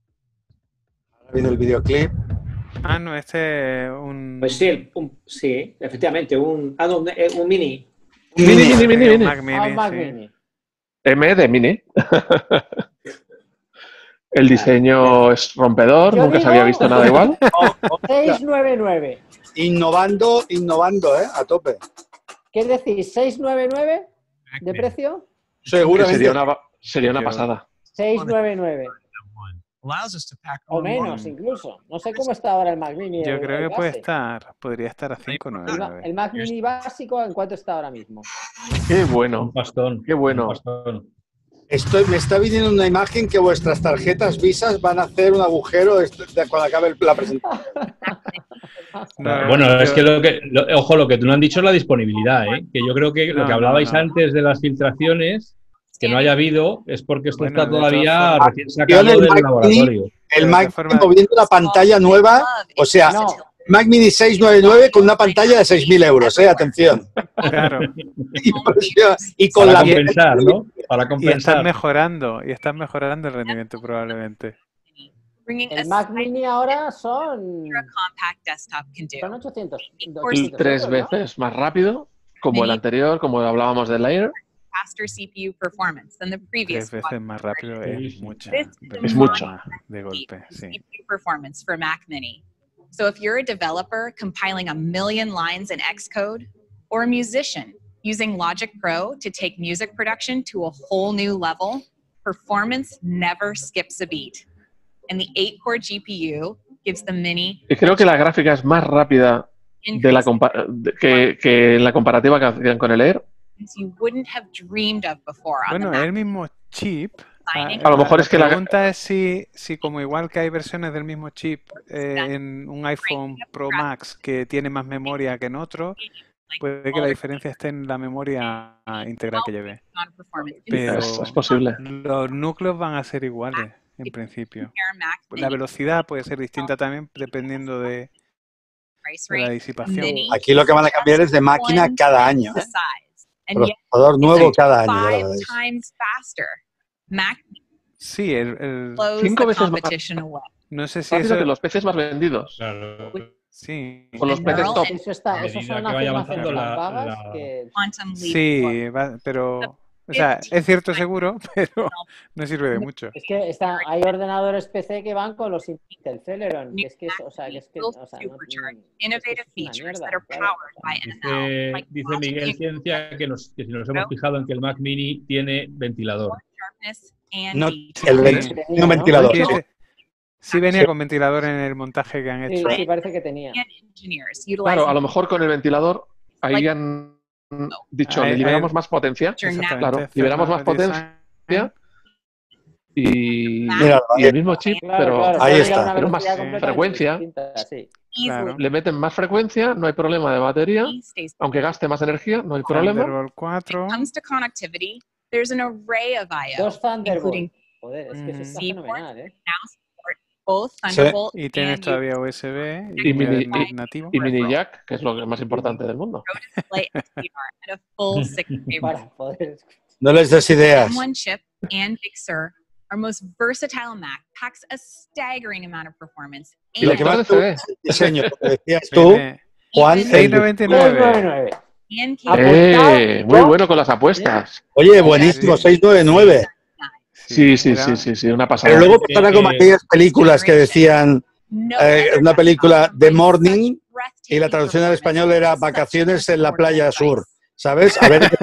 Ha habido el videoclip. Ah, no, este es un... Pues sí, un- sí, efectivamente, un, ah, no, un, eh, un mini. Mini, mini, mini, un mini. Mac Mini, Ah, un Mac sí. Mini. M de mini. El diseño es rompedor, Yo nunca se digo- había visto nada igual. seiscientos noventa y nueve. Innovando, innovando, ¿eh? A tope. ¿Qué es decir? ¿seiscientos noventa y nueve Mac de Mini. precio? Que Seguramente. sería una, sería una Yo- pasada. seiscientos noventa y nueve. M one allows us to pack O on more. menos incluso. No sé cómo está ahora el Mac Mini. Yo el- creo el que puede base. estar, podría estar a cinco El, Ma- noventa y el nueve. Mac Mini básico, ¿en cuánto está ahora mismo? Qué Un bueno. bastón. Qué bueno. Un bastón. Estoy, me está viniendo una imagen que vuestras tarjetas visas van a hacer un agujero est- de- cuando acabe el- la presentación. No, bueno, yo- es que lo que, lo- ojo, lo que tú no has dicho es la disponibilidad, ¿eh? Que yo creo que lo No, que no, hablabais no. antes de las filtraciones, que no haya habido, es porque esto Bueno, está de todas todavía formas- recién sacado el del Mac Mini- laboratorio. El Pero de Mac todas formas- moviendo una pantalla nueva, o sea, No. Mac Mini seiscientos noventa y nueve con una pantalla de seis mil euros, ¿eh? Atención. Claro. Impresión. Y con Para la compensar, ¿no? Para Y están compensar. mejorando, y están mejorando el rendimiento probablemente. Bringing El a Mac Mini ahora son, a compact desktop can do. son ochocientos. Y ochocientos tres euros, ¿no? veces más rápido, como el anterior, como hablábamos del Air. Faster C P U performance than the previous Tres veces más rápido es mucha. This Es mucho. De golpe, sí. C P U performance for Mac Mini. So if you're a developer compiling a million lines in Xcode, or a musician using Logic Pro to take music production to a whole new level, performance never skips a beat. And the eight core G P U gives the Mini Y creo que la gráfica es más rápida de la compa- de- que, que en la comparativa que hacían con el Air. You wouldn't have dreamed of before on the Bueno, Mac. el mismo chip. A lo mejor es que la- pregunta es si, si como igual que hay versiones del mismo chip eh, en un iPhone Pro Max que tiene más memoria que en otro, puede que la diferencia esté en la memoria integral que lleve. Pero Es- es posible. los núcleos van a ser iguales en principio. La velocidad puede ser distinta también dependiendo de, de la disipación. Aquí lo que van a cambiar es de máquina cada año. ¿eh? Procesador nuevo cada año. ya lo Five veréis. times faster. Mac Sí, el, el- blows Cinco the veces más competition away. no sé si rápido eso... que los P Cs más vendidos. Sí. Con los P Cs top. Eso está, esos son afirmaciones tan vagas que... Quantum leap. Sí, va- pero... O sea, es cierto seguro, pero no sirve de mucho. Es que está, hay ordenadores P C que van con los Intel Celeron, que es que, es- o sea, que es que, o sea, no, Innovative features that are powered by Dice, dice Miguel Ciencia que, nos, que si nos hemos fijado en que el Mac Mini tiene ventilador. sharpness and No, detail. el ven- tiene un ventilador. Sí, ¿no? sí, sí venía con ventilador en el montaje que han Sí, hecho. sí, parece que tenía. Engineers Claro, utilizing a lo mejor con el ventilador ahí han dicho, Ahí- le liberamos ahí- más potencia. Exactamente, Claro, liberamos más thermal potencia y, Mira, y el mismo chip, Claro, pero, claro, Ahí puede está. llegar a una pero más velocidad completamente frecuencia. distinta, sí. Claro. Le meten más frecuencia, no hay problema de batería, stays. aunque gaste más energía, no hay problema. Thunderbolt cuatro. Comes to connectivity, there's an array of I O, Dos Thunderbolt. including Joder, es que eso está Mm. fenomenal, ¿eh? now support both Sí. Thunderbolt Y tienes and todavía U S B y, Y mini- el y- nativo. Y mini jack, que es lo más importante del mundo. display S D R and a full six K Para poder... No les des ideas. M one chip and Big Sur, our most versatile Mac, packs a staggering amount of performance. Y lo que Lector más de tú, C D. el diseño, como decías tú, Viene Juan, el- seis noventa y nueve. and ¡Eh! Muy bueno con las apuestas. oye, buenísimo, seis noventa y nueve. Sí, sí, era- sí, sí, sí, una pasada. Pero luego pasará como aquellas películas que decían, eh, una película The Morning, y la traducción al español era Vacaciones en la playa sur. ¿Sabes? A ver.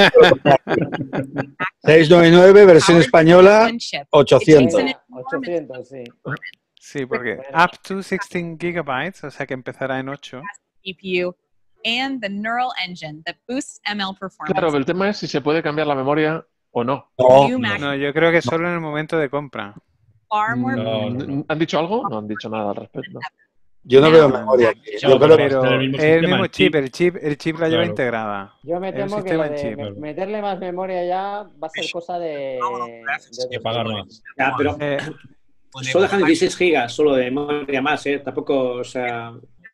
seis noventa y nueve, versión española, ochocientos. ochocientos, sí. Sí, porque up to dieciséis gigabytes, o sea que empezará en ocho. C P U and the neural engine that boosts M L performance. Claro, el tema es si se puede cambiar la memoria o no. No, New Mac No, yo creo que solo en el momento de compra. far more No, no, no. ¿Han dicho algo? No han dicho nada al respecto. yo no veo memoria aquí. No, Yo creo que Pero está en el el mismo mismo, sistema, el chip, chip. el chip, el chip la lleva Claro. integrada. Yo me El temo que sistema lo en de chip. me- meterle más memoria ya va a ser cosa de... Hay que pagar más. Ya, pero Eh, solo dejan dieciséis gigas solo de memoria más, ¿eh? Tampoco, o sea...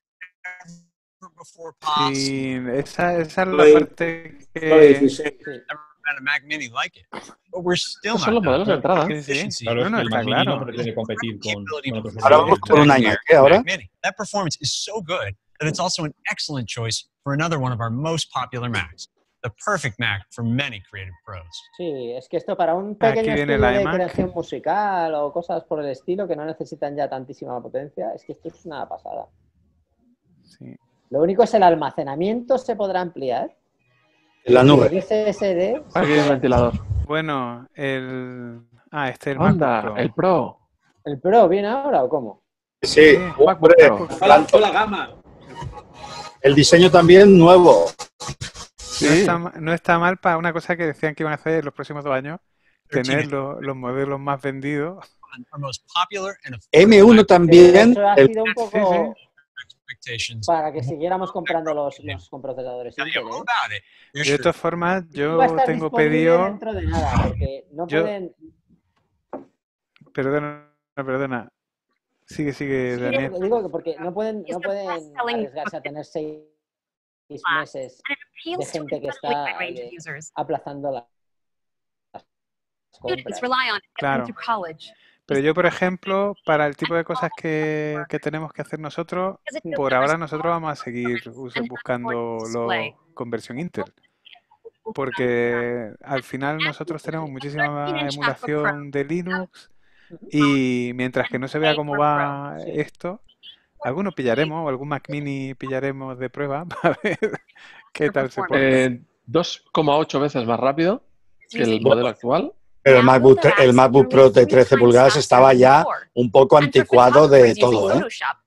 sí, esa, esa es la Solo parte Solo que... dieciséis. Found a Mac Mini like it, but we're still Estos son not los modelos de done. entrada. Sí, sí. Efficiency. Claro, es No, que no, el está Mac Mini claro. no pretende competir con, con otros Ahora vamos por un año. ¿Qué ahora? Mac Mini. That performance is so good that it's also an excellent choice for another one of our most popular Macs. The perfect Mac for many creative pros. Sí, es que esto para un Aquí pequeño viene estudio la de iMac. creación musical o cosas por el estilo que no necesitan ya tantísima potencia, es que esto es una pasada. Sí. Lo único es el almacenamiento se podrá ampliar. en la El nube. S S D se Aquí hay un podrá- ventilador. Bueno, el... Ah, este es el MacBook Anda, Pro. el Pro. ¿El Pro viene ahora o cómo? Sí, MacBook hombre, Pro. Toda, toda la gama. el diseño también nuevo. No Sí. está, ma- no está mal para una cosa que decían que iban a hacer en los próximos dos años, tener los, los modelos más vendidos. Our most popular and M uno Pero también. eso ha el- sido un Sí, poco expectations. para que siguiéramos comprando los, los con procesadores Tell you Intel, all ¿eh? about it. Here's De your- todas formas, Va a yo estar tengo disponible pedido... dentro de nada, porque no Yo- pueden... Perdona, perdona. Sigue, sigue, Sí, Daniel. lo digo que porque no pueden, no pueden arriesgarse a tener seis meses de gente que está eh, aplazando la- las compras. Claro. Pero yo, por ejemplo, para el tipo de cosas que, que tenemos que hacer nosotros, por ahora nosotros vamos a seguir us- buscando lo, conversión Intel. Porque al final nosotros tenemos muchísima emulación de Linux y mientras que no se vea cómo va esto, algunos pillaremos, o algún Mac Mini pillaremos de prueba para ver qué tal se pone. Eh, dos coma ocho veces más rápido que el modelo actual. Pero el MacBook, el MacBook Pro de trece pulgadas estaba ya un poco anticuado de todo, ¿eh?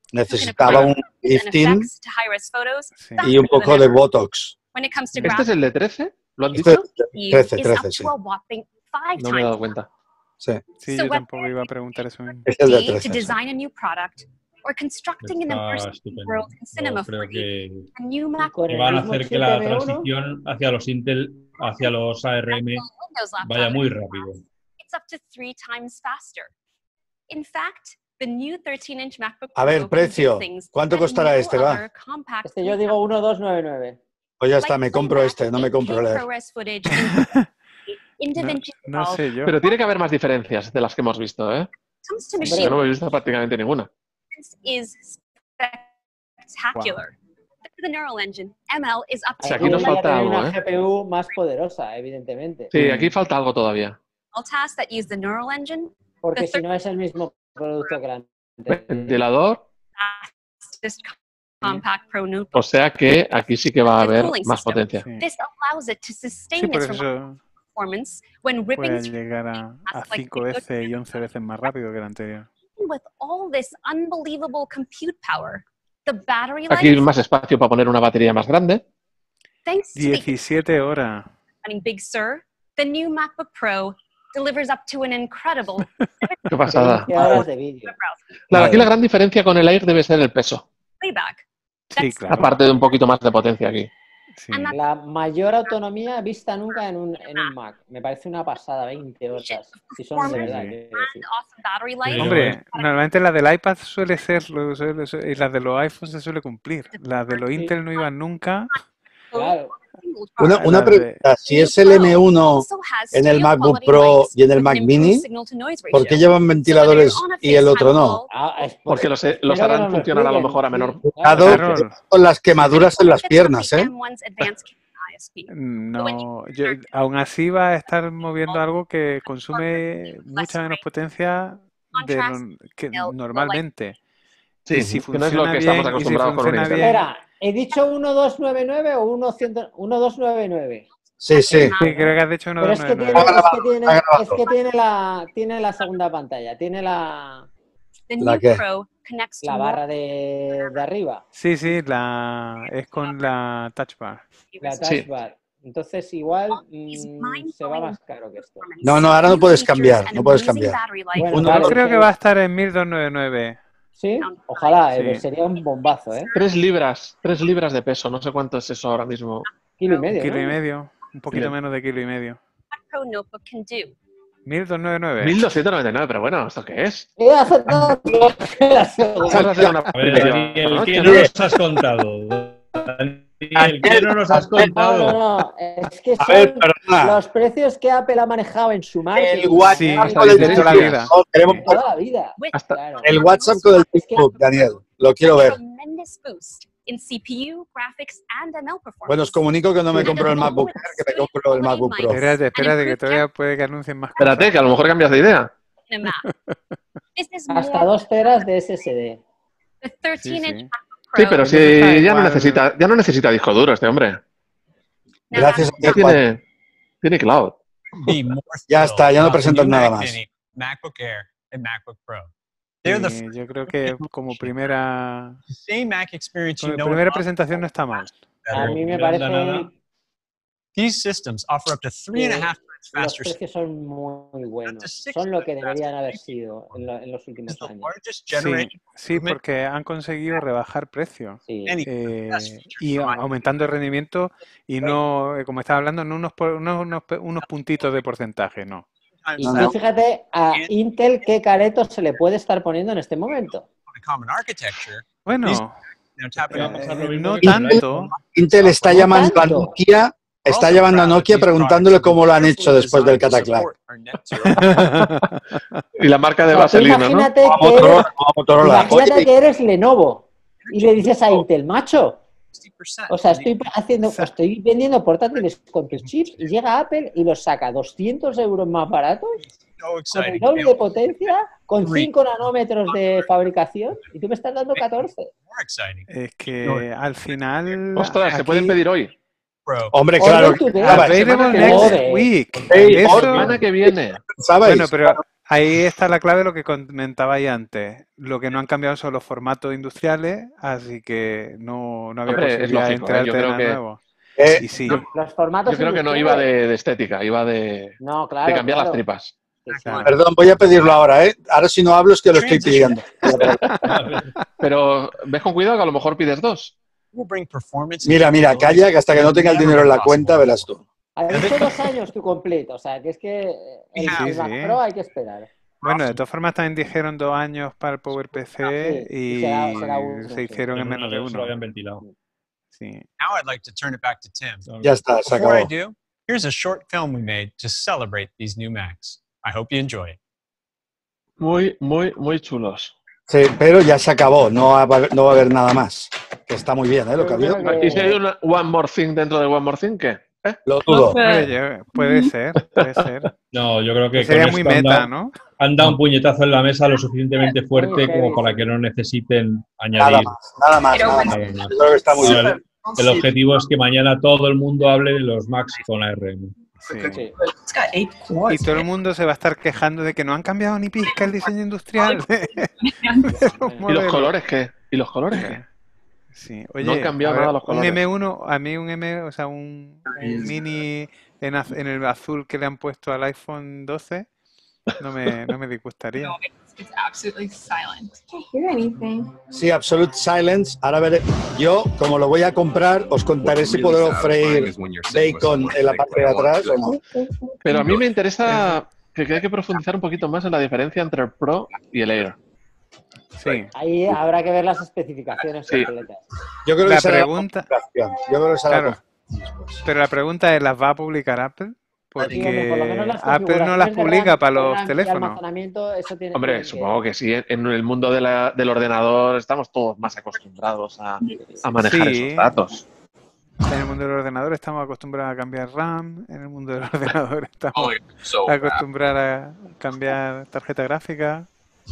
Necesitaba un lifting y un poco de Botox. ¿Este es el de trece? ¿Lo han Este dicho? es trece, trece, sí. No me he dado cuenta. Sí, Sí, yo tampoco iba a preguntar eso mismo. es el de to trece. sí. design a new product or constructing an Está immersive estupendo. world in cinema Yo creo forty, que, a new Mac Con que el van a mismo hacer que chip la M uno, transición hacia los Intel, hacia los A R M, Windows laptop vaya muy rápido. it's up to three times faster. In fact, the new thirteen inch MacBook A Pro ver, can do precio. things ¿Cuánto that costará no este, va? other compact Este yo digo uno dos nueve nueve. Pues ya está, me compro este, no me compro el Air. ProRes footage in, in No, DaVinci no Resolve sé yo. Pero tiene que haber más diferencias de las que hemos visto, ¿eh? comes to Yo machine no he visto prácticamente ninguna. is spectacular. The neural engine, M L, is up Sí, to aquí nos Debería falta tener algo, una ¿eh? G P U más poderosa, evidentemente. Sí, aquí falta algo todavía. all tasks that use the neural engine. Porque The si no es el mismo producto que la anterior. Ventilador. fastest compact Pro notebook. O sea que aquí sí que va a haber más potencia. This allows it to sustain Sí, por its eso performance when ripping puede through llegar a, a cinco veces y once veces más rápido que el anterior. with all this unbelievable compute power. The battery Aquí life, más espacio para poner una batería más grande. thanks to the diecisiete horas. running Big Sur, the new MacBook Pro delivers up to an incredible Qué pasada. veinte horas de vídeo. Claro, aquí la gran diferencia con el Air debe ser el peso. playback. Sí, claro. Aparte de un poquito más de potencia aquí. Sí. La mayor autonomía vista nunca en un, en un Mac. Me parece una pasada, veinte horas. Si son de verdad, Sí. quiero decir. Awesome battery life. Hombre, normalmente la del iPad suele ser, lo- suele ser- y las de los iPhones se suele cumplir. Las de los Intel no iban nunca. Claro. Una, Ah, una la pregunta, si es el M uno en el MacBook Pro y en el Mac Mini, ¿por qué llevan ventiladores y el otro no? Ah, es por- Porque los, los espero que harán no nos funcionar a lo expliquen, mejor a sí. menor. Cuidado Claro. con las quemaduras en las piernas, ¿eh? M one's advanced I S P. No, yo, aún así va a estar moviendo algo que consume mucha menos potencia de lo que normalmente. Sí, Y si que no es lo funciona que estamos bien, y si acostumbrados con un funciona Intel. bien- Espera, ¿he dicho uno dos nueve nueve o uno dos nueve nueve? Sí, sí. Sí, creo que has dicho uno Pero dos es que nueve tiene, nueve. es que tiene, Está grabado. es que tiene la, tiene la segunda pantalla, tiene la, The ¿La new qué? Pro connects to la more barra de, de arriba, Sí, sí, la, es con la touch bar. la Sí. touch bar. Entonces igual mm, se va más caro que esto. No, no, ahora no puedes cambiar, no puedes cambiar. Bueno, Uno- vale, Yo creo sí. que va a estar en mil doscientos noventa y nueve. Sí, ojalá, eh, Sí. pues sería un bombazo, ¿eh? Tres libras, tres libras de peso. No sé cuánto es eso ahora mismo. Kilo y medio, Kilo ¿no? y medio, un poquito Bien. menos de kilo y medio. Pro notebook can do. mil doscientos noventa y nueve. mil doscientos noventa y nueve, pero bueno, ¿esto qué es? He acertado la segunda. Vamos a hacer una A ver, previsión, Daniel, ¿no? ¿qué no nos has contado? Daniel, ¿qué no nos has No, no, contado? no, es que A son ver, perdona. los precios que Apple ha manejado en su marketing. El WhatsApp Sí, con hasta el de toda la Facebook. vida. No, queremos De toda la vida. Hasta- Claro. el WhatsApp con el Facebook, Daniel. Lo quiero ver. Tremendous boost in C P U, graphics, and M L performance. Bueno, os comunico que no me compro el MacBook Air, que me compro el MacBook Pro. Espérate, espérate, que todavía puede que anuncien más Espérate, cosas. que a lo mejor cambias de idea. in a Mac. This is Hasta more dos teras de S S D. the thirteen inch sí. MacBook Sí, Pro. pero Eso si está ya no igual. necesita, ya no necesita disco duro este hombre. Gracias a Ya Dios, Juan. tiene, tiene cloud. Be more Ya thrilled está, ya no about the presentas new nada Mac más. Mini, MacBook Air, and MacBook Pro. They're the Sí, yo creo que como primera, same Mac experience you como know. primera and love. presentación no está mal. A mí me no anda parece nada. These systems offer up to three and a half times los faster speed. precios son muy buenos. Son lo que deberían haber sido en, lo- en los últimos It's the años. largest Sí, generation sí, improvement porque han conseguido rebajar precios Sí. any eh, best features y from a- iPhone. aumentando el rendimiento y no, eh, como estaba hablando, no unos, por- unos, unos, pe- unos puntitos de porcentaje, no. Y times tú faster fíjate a Intel qué careto se le puede estar poniendo en este momento. than common architecture. Bueno, They're tapping Va a into pasar lo eh, mismo no que con el tanto. iPhone. Intel está No llamando a tanto. Nokia, está llamando a Nokia preguntándole cómo lo han hecho después del Cataclac. Y la marca de O sea, tú Vaselina, ¿no? imagínate O a que eres, Motorola, o a Motorola. imagínate Oye, que eres Lenovo y le dices a Intel, macho, o sea, estoy haciendo, estoy vendiendo portátiles con tus chips y llega Apple y los saca doscientos euros más baratos, So con el exciting. doble de potencia, con Three. cinco nanómetros de fabricación y tú me estás dando catorce. More exciting. Es que al final. Ostras, se aquí- pueden pedir hoy. Pro. hombre, Order claro. today. Pensaba, Available semana que next viene. week. Hey, Eso- Order. Semana que viene. ¿Sabéis? Bueno, pero ahí está la clave de lo que comentabais antes. Lo que no han cambiado son los formatos industriales, así que no, no había Hombre, es posibilidad de lógico, ¿eh? entrarte Yo creo nada que- nuevo. Eh, Y sí, Los formatos Yo creo que no industriales- iba de, de estética, iba de, No, claro, de cambiar claro. las tripas. Perdón, voy a pedirlo ahora, ¿eh? Ahora si no hablo es que lo estoy pidiendo. Pero ves con cuidado que a lo mejor pides dos. Mira, mira, calla, que hasta que no tenga el dinero en la cuenta, verás tú. Ha dicho dos años tu completo, o sea, que es que el Sí, Mac sí. Pro hay que esperar. bueno, de todas formas también dijeron dos años para el PowerPC Sí, y será- será uno, se sí. hicieron en menos de Se lo uno. habían ventilado. Sí. Now I'd like to turn it back to Tim. Ya está, se Before I acabó. do, here's a short film we made to celebrate these new Macs. I hope you enjoy it. Muy, muy, muy chulos. Sí, pero ya se acabó, no va a haber, no va a haber nada más. Que está muy bien, ¿eh? Lo que ha habido. ¿Y si hay una One More Thing dentro de One More Thing, qué? ¿Eh? Lo dudo. Puede, lle- puede ser, puede ser. No, yo creo que Sería con muy esto han meta, dado- ¿no? Han dado un puñetazo en la mesa lo suficientemente fuerte Muy como heavy, para sí. que no necesiten Nada añadir. más, nada más, Pero nada bueno, más. nada más. Yo creo que está muy bien. El, el objetivo es que mañana todo el mundo hable de los Macs con A R M. Sí. Sí. It's got eight Y cores. todo el mundo se va a estar quejando de que no han cambiado ni pizca el diseño industrial. de los ¿Y los modelos. colores qué? ¿Y los colores qué? Sí. No Oye, han cambiado a ver, nada los un colores. M uno, a mí un M, o sea, un, un mini en, az- en el azul que le han puesto al iPhone doce, no me, no me disgustaría. It's absolutely silent. Can't hear anything. Sí, Absolute Silence. Ahora veré. Yo, como lo voy a comprar, os contaré si puedo freír bacon en la parte de atrás o no. Pero a mí me interesa que hay que profundizar un poquito más en la diferencia entre el Pro y el Air. Sí. Ahí habrá que ver las especificaciones Sí. completas. Yo creo que La será pregunta, la configuración. Yo creo que será la claro, pero la pregunta es, ¿las va a publicar Apple? Sí, hombre, por lo menos Porque las Apple no las configuraciones de publica RAM- para de los RAM y teléfonos. almacenamiento, eso tiene Hombre, tiene que- supongo que sí. En el mundo de la- del ordenador estamos todos más acostumbrados a, a manejar Sí. esos datos. En el mundo del ordenador estamos acostumbrados a cambiar RAM, en el mundo del ordenador estamos Oh, so acostumbrados a cambiar tarjeta gráfica.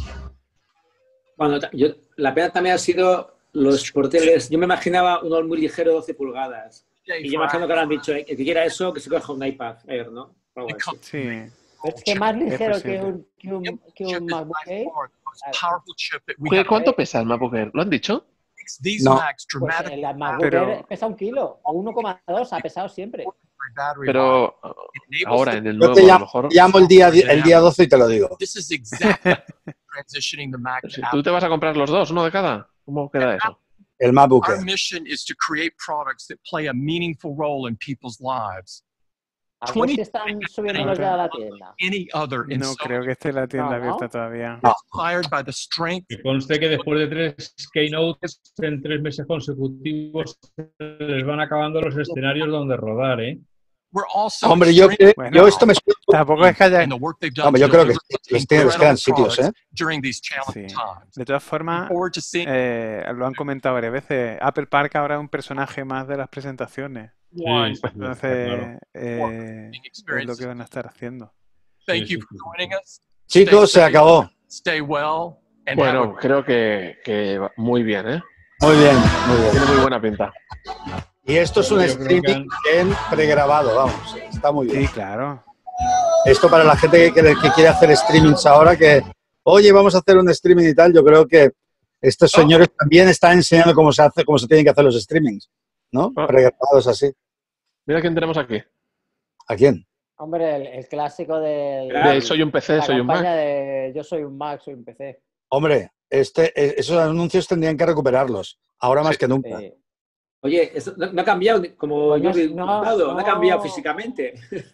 Bueno, ta- yo, la pena también ha sido los portátiles. Yo me imaginaba uno muy ligero, doce pulgadas. Y yo imagino que ahora han dicho, eh, el que quiera eso, que se coja un iPad Air, ¿no? Algo así. Sí. Es que más ligero que posible. un, que un, que un MacBook Air. Powerful chip that we ¿Qué- have. ¿Cuánto pesa el MacBook Air? ¿Lo han dicho? Makes these No. Macs Pues dramatically el MacBook Pero- Air pesa un kilo, o uno coma dos, ha pesado siempre. battery life. Pero ahora en el Yo nuevo, te a lo llamo, mejor. te llamo el, día, el día doce y te lo digo. This is exactly transitioning the Mac to Si Apple. ¿Tú te vas a comprar los dos, uno de cada? ¿Cómo queda eso? El MacBook Our Air. mission is to create products that play a meaningful role in people's lives. A ver si están subiéndolos ya a la tienda. Any other in No so creo que esté la tienda No, ¿no? abierta todavía. inspired by the strength. Que conste que después de tres keynotes en tres meses consecutivos se les van acabando los escenarios donde rodar, ¿eh? We're also Hombre, yo, extremely cre- yo esto me Tampoco es que haya... in the work they've done Hombre, yo to creo que deliver les, tienen- les quedan incredible sitios, ¿eh? products during these challenging Sí. times. De todas formas, Forward to seeing eh, lo han comentado varias veces, Apple Park ahora es un personaje más de las presentaciones. Sí, one. sí, sí, Entonces, claro. eh, es lo que van a estar haciendo. Thank Sí, you sí, for sí. joining us. Chicos, se acabó. Stay well and have Bueno, a creo que, que va muy bien, ¿eh? Muy bien, muy bien. Tiene muy buena pinta. Y esto es un Yo creo que streaming en pregrabado, vamos. Está muy bien. Sí, claro. Esto para la gente que, quiere- que quiere hacer streamings ahora, que, oye, vamos a hacer un streaming y tal, yo creo que estos señores también están enseñando cómo se hace, cómo se tienen que hacer los streamings, ¿no? Ah. Pregrabados así. Mira quién tenemos aquí. ¿A quién? Hombre, el, el clásico del, De soy un P C, la soy un campaña Mac. de yo soy un Mac, soy un P C. Hombre, este, eh, esos anuncios tendrían que recuperarlos, ahora más que nunca. Sí. Oye, eso no, no ha cambiado, ni- como Pues no- yo he no- contado, no, ha no- cambiado físicamente.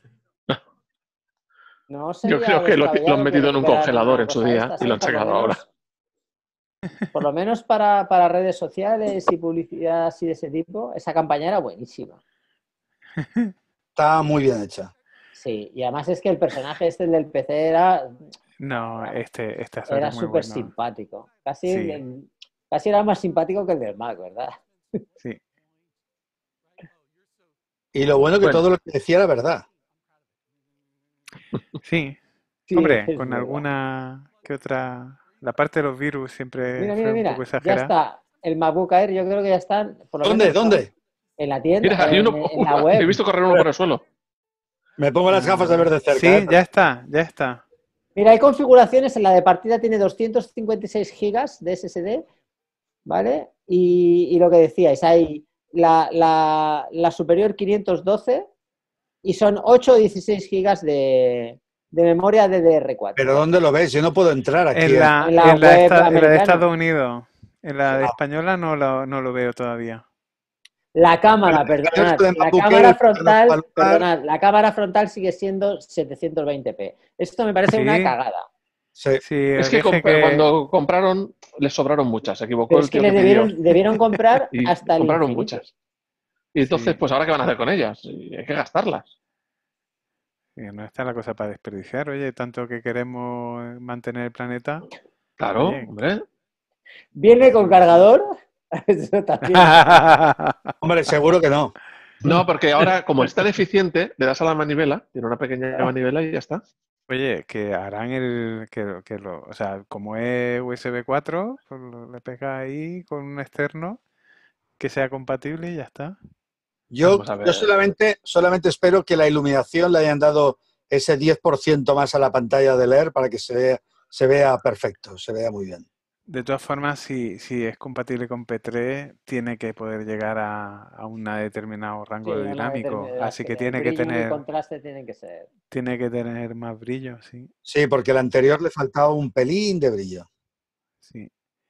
No Yo sería creo que lo, lo descabellado han metido en un recuperar congelador una en su cosa de día estas, y lo han ¿eh? Por sacado menos- ahora. Por lo menos para, para redes sociales y publicidad así de ese tipo, esa campaña era buenísima. Está muy bien hecha. Sí, y además es que el personaje este el del P C era, No, este, este actor era es muy súper bueno. simpático. Casi, Sí. el- casi era más simpático que el del Mac, ¿verdad? Sí. Y lo bueno que Bueno. todo lo que decía era verdad. Sí. Sí, Hombre, es con verdad. alguna que otra... La parte de los virus siempre Mira, fue mira, un mira, poco ya exagerada. está. El MacBook Air yo creo que ya están, por lo ¿Dónde? menos, ¿Dónde? en la tienda, Mira, hay en, uno, en la web. he visto correr uno por el suelo. Me pongo las gafas de ver de cerca. Sí, ¿eh? ya está, ya está. Mira, hay configuraciones, en la de partida tiene doscientos cincuenta y seis gigas de S S D, ¿vale? Y, y lo que decíais, hay la, la, la superior quinientos doce y son ocho o dieciséis gigas de, de memoria D D R cuatro. ¿Pero dónde lo ves? Yo no puedo entrar aquí. En la, En la en la web esta- en la de americana. Estados Unidos. En la de Ah. española no lo, no lo veo todavía. La cámara, Pero perdonad, de la MacBook cámara Air, frontal, para palpar. perdonad, la cámara frontal sigue siendo setecientos veinte p. Esto me parece Sí. una cagada. Sí. Sí, Es os que, dije comp- que- cuando compraron les sobraron muchas. Se equivocó Pero el es que tío le que pidió. debieron, debieron comprar Y hasta el compraron infinito. muchas. Y entonces, Sí. pues ahora qué van a hacer con ellas. Y hay que gastarlas. Sí, no está la cosa para desperdiciar. Oye, tanto que queremos mantener el planeta. Claro, Oye. hombre. ¿Viene con cargador? Eso también. Hombre, seguro que no. No, porque ahora, como es tan eficiente, le das a la manivela, tiene una pequeña manivela y ya está. Oye, que harán el. Que, que lo, o sea, como es U S B cuatro, pues lo- le pega ahí con un externo que sea compatible y ya está. Yo, Vamos a ver. yo solamente, solamente espero que la iluminación le hayan dado ese diez por ciento más a la pantalla del Air para que se vea, se vea perfecto, se vea muy bien. De todas formas, si, si es compatible con P tres, tiene que poder llegar a, a un determinado rango Sí, de una dinámico. determinada- Así que el tiene que brillo y tener, contraste tienen que ser. tiene que tener más brillo, sí. Sí, porque el anterior le faltaba un pelín de brillo. Sí.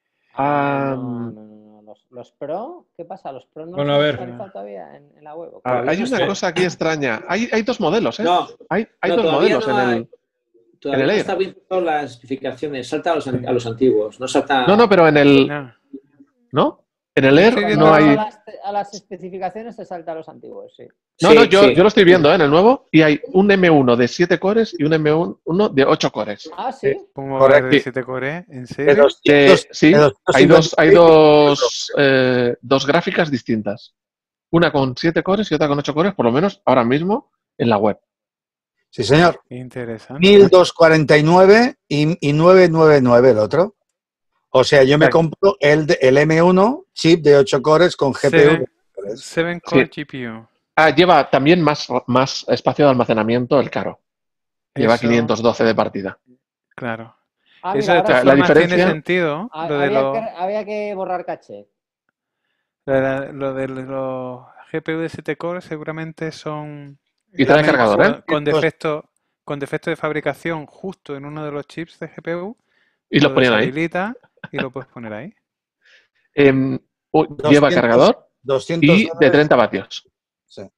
Ah, No, no, no, no. Los, los Pro, ¿qué pasa? ¿Los Pro no Bueno, los a han ver. actualizado todavía en, en la web? ¿o qué? ah, hay no una sé. cosa aquí extraña. Hay, hay dos modelos, ¿eh? No, Hay, hay no, dos todavía modelos no en hay- el. Todavía el no Air. está bien puesto las especificaciones. Salta a los, an- a los antiguos. No salta. No, no, pero en el. No. ¿No? En el Estoy Air viendo no A hay. las, a las especificaciones se salta a los antiguos, sí. No, Sí, no, yo, sí. yo lo estoy viendo, ¿eh? En el nuevo. Y hay un M uno de siete cores y un M uno de ocho cores. Ah, sí. ¿Cómo va a haber de Sí. siete core? ¿En De serio? De- doscientos, sí, de hay dos, hay doscientos dos, eh, dos gráficas distintas. Una con siete cores y otra con ocho cores, por lo menos ahora mismo en la web. Sí, señor. Interesante. mil doscientos cuarenta y nueve y, y novecientos noventa y nueve el otro. O sea, yo me Exacto. compro el, de- el M uno, chip de ocho cores con G P U. Seven, seven core G P U. Ah, lleva también más, más espacio de almacenamiento el caro. Lleva Eso, quinientos doce de partida. claro. Ah, Eso mira, de ahora todas sí. La formas diferencia- tiene sentido. ha- Lo de, había, los, que, había que borrar caché. lo de, lo de los G P U de siete core seguramente son Y trae realmente cargador, con, ¿eh? con defecto, con defecto de fabricación justo en uno de los chips de G P U. Y lo ponían ahí. deshabilita y lo puedes poner ahí. Em, u- lleva doscientos, cargador doscientos y de dólares. treinta vatios. Sí. O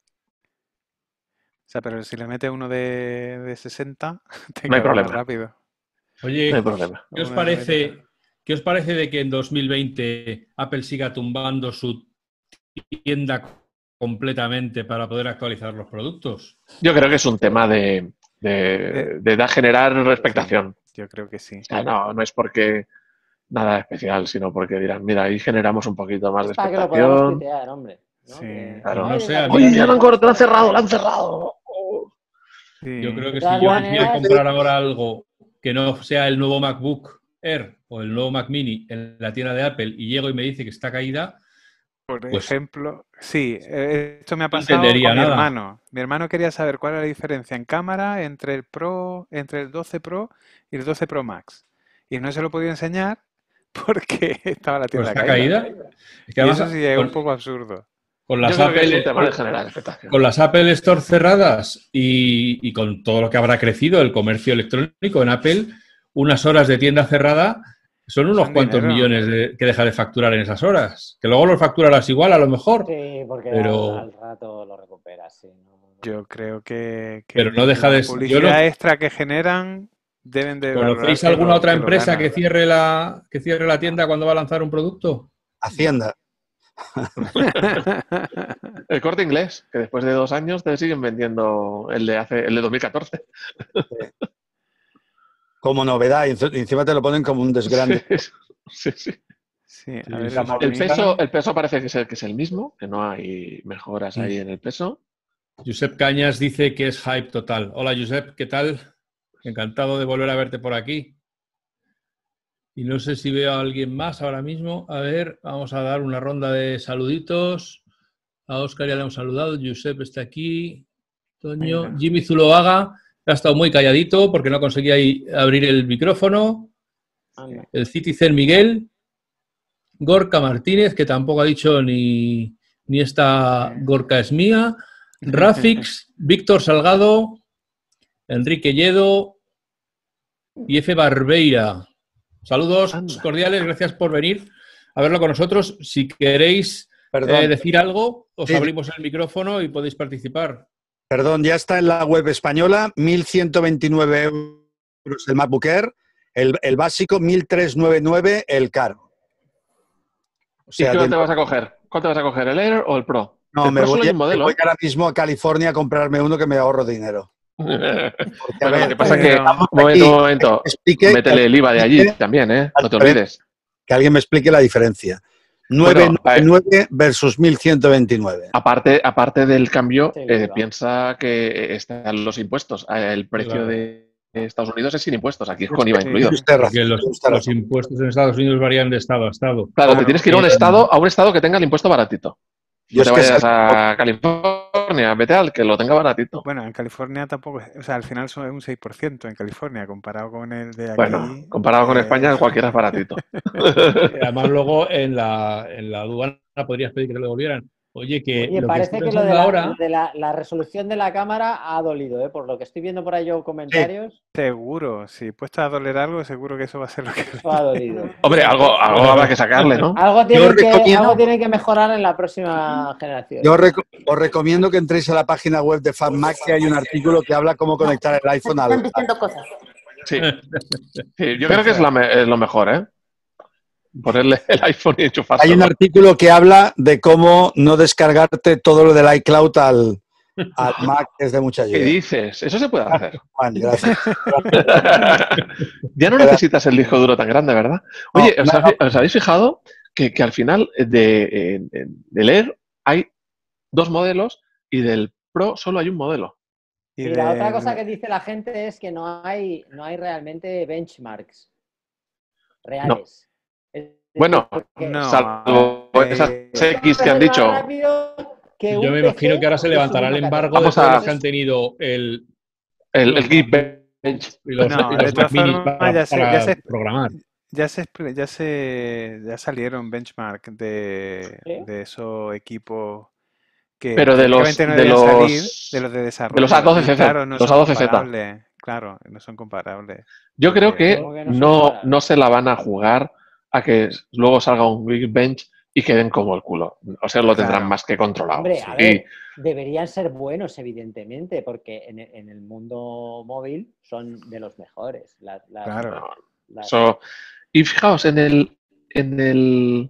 sea, pero si le metes uno de, de sesenta, te No hay carga más problema. rápido. Oye, No hay problema. ¿qué os Una parece, ¿qué os parece de que en dos mil veinte Apple siga tumbando su tienda completamente para poder actualizar los productos? Yo creo que es un tema de, de, de da- generar expectación. Yo creo que sí. O sea, no, no es porque nada especial, sino porque dirán, mira, ahí generamos un poquito más de Es para que lo podamos expectación. tuitear, hombre. ¿no? Sí. Que- Claro. No Oye, sé, a mí- Oye, ya lo han cortado, lo han cerrado, lo han cerrado. Sí. Yo creo que De si todas yo maneras- quisiera comprar ahora algo que no sea el nuevo MacBook Air o el nuevo Mac Mini en la tienda de Apple y llego y me dice que está caída, Por pues ejemplo, sí, eh, esto me ha pasado entendería con mi nada. hermano. Mi hermano quería saber cuál era la diferencia en cámara entre el Pro, entre el doce Pro y el doce Pro Max. Y no se lo podía enseñar porque estaba la pues tienda está caída. caída. Es Y que además, eso sí es con, un poco absurdo. con Yo las creo que es Apple, un tema de con- generar expectación. con las Apple Store cerradas y, y con todo lo que habrá crecido el comercio electrónico en Apple, unas horas de tienda cerrada son unos Son cuantos dinero. millones de- que deja de facturar en esas horas. Que luego los facturarás igual, a lo mejor, Sí, porque Pero- al, al rato lo recuperas, sí. no, no. Yo creo que, que pero no deja la de ser- yo publicidad no- extra que generan deben de ¿Conocéis valorarse alguna lo- otra que lo empresa ganan. que cierre la que cierre la tienda cuando va a lanzar un producto? Hacienda. El Corte Inglés, que después de dos años te siguen vendiendo el de hace, el de dos mil catorce. Como novedad, y enci- encima te lo ponen como un desgrande. Sí, sí. Sí, a Sí, ver, sí, la sí. El movida- peso, el peso parece que es el, que es el mismo, que no hay mejoras ahí en el peso. Josep Cañas dice que es hype total. Hola Josep, ¿qué tal? Encantado de volver a verte por aquí. Y no sé si veo a alguien más ahora mismo. A ver, vamos a dar una ronda de saluditos. A Óscar ya le hemos saludado. Josep está aquí. Toño. Venga. Jimmy Zuloaga Ha estado muy calladito porque no conseguía ahí abrir el micrófono. El Citizen Miguel. Gorka Martínez, que tampoco ha dicho ni, ni esta Gorka es mía. Rafix, Víctor Salgado, Enrique Lledo y F. Barbeira. Saludos Anda. cordiales, gracias por venir a verlo con nosotros. Si queréis Perdón. eh, decir algo, os Sí. abrimos el micrófono y podéis participar. Perdón, ya está en la web española, mil ciento veintinueve euros el MacBook Air, el, el básico mil trescientos noventa y nueve el caro. O ¿Y qué de- te vas a coger? ¿Cuál te vas a coger, el Air o el Pro? No, el me Pro solo voy, hay un me modelo, voy ¿eh? ahora mismo a California a comprarme uno que me ahorro dinero. Bueno, ver, lo que pasa es que, estamos un momento, aquí, un momento, que explique- métele el I V A de allí también, ¿eh? No te olvides. Que alguien me explique la diferencia. Bueno, novecientos noventa y nueve versus mil ciento veintinueve. Aparte, aparte del cambio, Sí, eh, va. piensa que están los impuestos. Eh, El precio Claro. de Estados Unidos es sin impuestos, aquí es con I V A Sí, incluido. porque los, los impuestos en Estados Unidos varían de estado a estado. Claro, te tienes que ir a un Eh, estado, a un estado que tenga el impuesto baratito. Yo No es te que vayas sal- a California, vete al que lo tenga baratito. Bueno, en California tampoco, es- o sea, al final son un seis por ciento en California, comparado con el de aquí. Bueno, comparado con eh, España, cualquiera es baratito. Y además luego en la, en la aduana podrías pedir que te lo devolvieran. Oye, que Oye, lo que parece estoy que lo pensando de, la, ahora... lo de la, la resolución de la cámara ha dolido, ¿eh? Por lo que estoy viendo por ahí yo comentarios, Seguro, si puesto a doler algo, seguro que eso va a ser lo que... eso ha dolido. Hombre, algo, algo habrá que sacarle, ¿no? Algo tienen, Yo que, recomiendo- algo tienen que mejorar en la próxima generación. Yo reco- os recomiendo que entréis a la página web de FabMac, que hay un artículo que habla cómo conectar el iPhone al... al- Sí. Sí, yo creo que es, la me- es lo mejor, ¿eh? Ponerle el iPhone y enchufarlo. Hay un artículo que habla de cómo no descargarte todo lo del iCloud al, al Mac, es de mucha ayuda. ¿Qué dices? Eso se puede hacer. Juan, gracias. Ya no necesitas el disco duro tan grande, ¿verdad? Oye, No, ¿os, no, habéis- os habéis fijado que, que al final de, en- en- del Air hay dos modelos y del Pro solo hay un modelo? Y la otra cosa que dice la gente es que no hay, no hay realmente benchmarks reales. Es decir, Bueno, porque- salvo esas X que han Es más dicho. rápido que Yo un me P C imagino que ahora se de levantará el segunda embargo Vamos de todos a- los que han tenido el, El, los el Geekbench. y los, No, y de los todas Mac Minis formas, para, ya se- para ya se- programar. Ya se, expl- ya se ya salieron benchmark de, ¿Sí? de esos equipos que Pero de los- teóricamente no de debían los- salir, de los de desarrollo. de los A doce C Z, y claro, no los son A doce Z. comparables. Claro, no son comparables. Yo creo Porque- que ¿Cómo que no son no, comparables? no se la van a jugar a que luego salga un Geekbench y queden como el culo. O sea, lo tendrán Claro. más que controlado. Hombre, a Sí. ver, deberían ser buenos, evidentemente, porque en, e- en el mundo móvil son de los mejores. Las- las- Claro. las- Eso- y fijaos, en el, en el,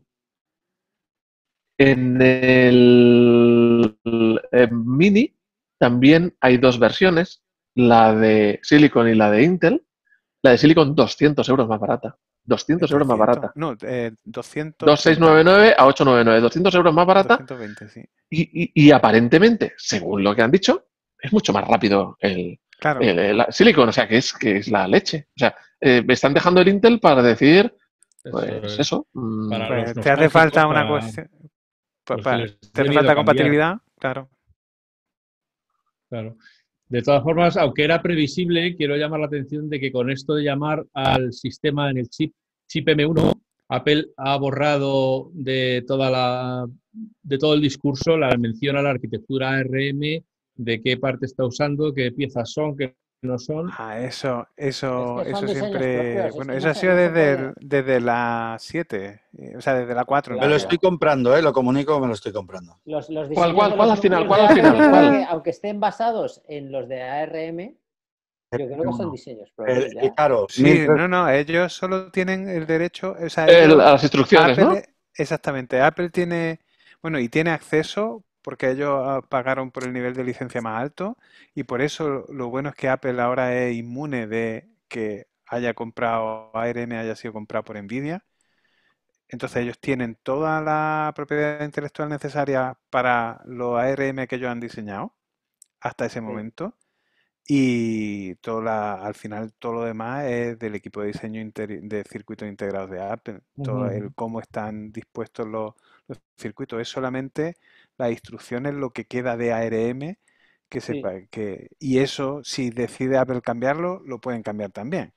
en el eh, Mini también hay dos versiones, la de Silicon y la de Intel. La de Silicon doscientos euros más barata. doscientos euros más barata. No, eh, doscientos. dos mil seiscientos noventa y nueve a ochocientos noventa y nueve. doscientos euros más barata. doscientos veinte, sí. Y, y- y aparentemente, según lo que han dicho, es mucho más rápido el, Claro. el- el Silicon. O sea, que es, que es la leche. O sea, eh, me están dejando el Intel para decir, pues es. eso. mm, Para Pues los te hace falta nostálgicos, una para cuestión. pa- los pa- que les te dé hace miedo falta cambiar. compatibilidad, claro. Claro. De todas formas, aunque era previsible, quiero llamar la atención de que con esto de llamar al sistema en el chip, chip M uno, Apple ha borrado de toda la de todo el discurso la mención a la arquitectura A R M, de qué parte está usando, qué piezas son, qué no son. Ah, eso, eso, Es que son eso diseños siempre. propios, es Bueno, que eso no ha se- sido no se desde, puede. el- desde la siete, eh, o sea, desde la cuatro. en Me lo realidad. estoy comprando, ¿eh? Lo comunico, me lo estoy comprando. Los, los ¿Cuál, diseños cuál, de cuál los al final? núcleos ¿Cuál al de final? A R M, ¿Cuál? que, aunque estén basados en los de A R M, yo creo que son diseños propios. El, ya. el caro, Sí, mil tres- no, no, ellos solo tienen el derecho, o sea, El- ellos- a las instrucciones, ¿no? Apple, exactamente, Apple tiene, bueno, y tiene acceso porque ellos ah, pagaron por el nivel de licencia más alto y por eso lo bueno es que Apple ahora es inmune de que haya comprado A R M, haya sido comprado por Nvidia. Entonces ellos tienen toda la propiedad intelectual necesaria para los A R M que ellos han diseñado hasta ese momento. Y todo la, al final todo lo demás es del equipo de diseño interi- de circuitos integrados de Apple. Todo Ujú. el cómo están dispuestos los, los circuitos. Es solamente las instrucciones lo que queda de A R M que Sí. sepa que... Y eso, si decide Apple cambiarlo, lo pueden cambiar también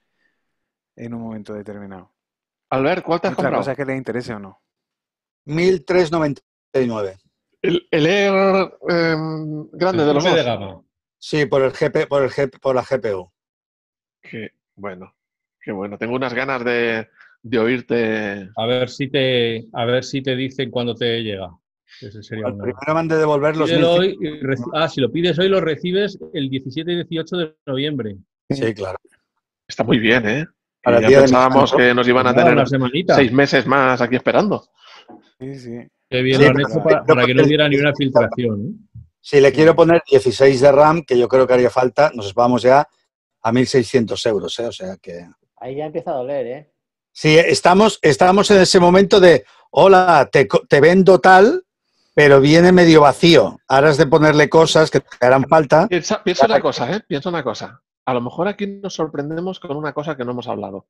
en un momento determinado. Albert, ¿cuál te has Otra comprado? cosa es que les interese o no. mil trescientos noventa y nueve. El, el Air eh, grande de los tope dos. de gama. Sí, por el G P, por el G P, por la G P U. Qué bueno, qué bueno. Tengo unas ganas de, de oírte. A ver si te, a ver si te dicen cuándo te llega. Ese sería Al una- primero me han de devolver los Pídelo mil. hoy y reci- ah, si lo pides hoy, lo recibes el diecisiete y dieciocho de noviembre. Sí, claro. Está muy bien, ¿eh? Para el ya día de mi pensábamos santo. que nos iban a Nada, tener una semanita. seis meses más aquí esperando. Sí, sí. Qué bien Sí, lo han pero- hecho para, para que no hubiera ni una filtración. ¿eh? Si le quiero poner dieciséis de RAM, que yo creo que haría falta, nos vamos ya a mil seiscientos euros, ¿eh? O sea que... Ahí ya empieza a doler, ¿eh? Sí, estamos, estamos en ese momento de, hola, te, co- te vendo tal, pero viene medio vacío. Ahora has de ponerle cosas que te harán falta. Piensa, piensa una cosa, ¿eh? Piensa una cosa. A lo mejor aquí nos sorprendemos con una cosa que no hemos hablado.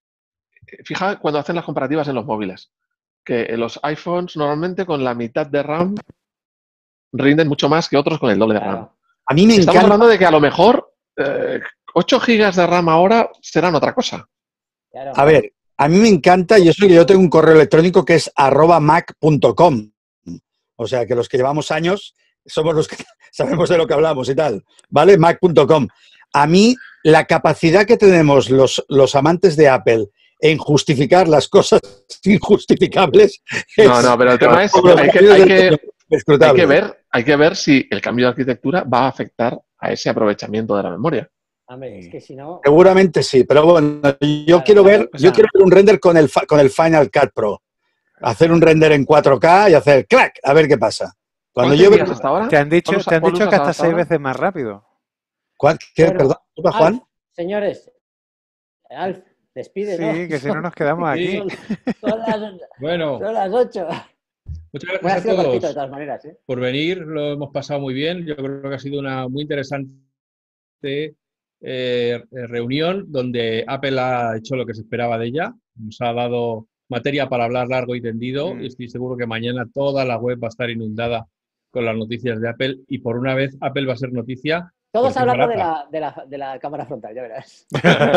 Fija cuando hacen las comparativas en los móviles, que los iPhones normalmente con la mitad de RAM rinden mucho más que otros con el doble de RAM. A mí me Estamos encanta... hablando de que a lo mejor eh, ocho gigas de RAM ahora serán otra cosa. A ver, a mí me encanta, y eso que yo tengo un correo electrónico que es arroba mac punto com. O sea, que los que llevamos años somos los que sabemos de lo que hablamos y tal. ¿Vale? mac punto com. A mí, la capacidad que tenemos los, los amantes de Apple en justificar las cosas injustificables... No, no, pero el tema es Como los hay que, partidos hay del- que- hay escrutable. que ver, hay que ver si el cambio de arquitectura va a afectar a ese aprovechamiento de la memoria. Hombre, es que si no... Seguramente sí, pero bueno, yo quiero ver, yo quiero ver un render con el, fa- con el Final Cut Pro. Hacer un render en cuatro K y hacer clac, a ver qué pasa. Cuando yo veo... Te han dicho, ¿Cuál usa- te han cuál dicho usas que hasta hasta seis ahora? veces más rápido. ¿Cuál? ¿Qué? Bueno, Perdón, ¿Opa, Alf, Juan? señores, Alf, despide, Sí, que si no nos quedamos aquí. Son, son las, Bueno. son las ocho. Muchas Bueno, ha gracias sido a cortito de todos todas maneras, ¿eh? por venir. Lo hemos pasado muy bien. Yo creo que ha sido una muy interesante eh, reunión donde Apple ha hecho lo que se esperaba de ella. Nos ha dado materia para hablar largo y tendido. Y estoy seguro que mañana toda la web va a estar inundada con las noticias de Apple. Y por una vez Apple va a ser noticia. Todos porque es hablando de barata. la, de, la, de la cámara frontal, ya verás.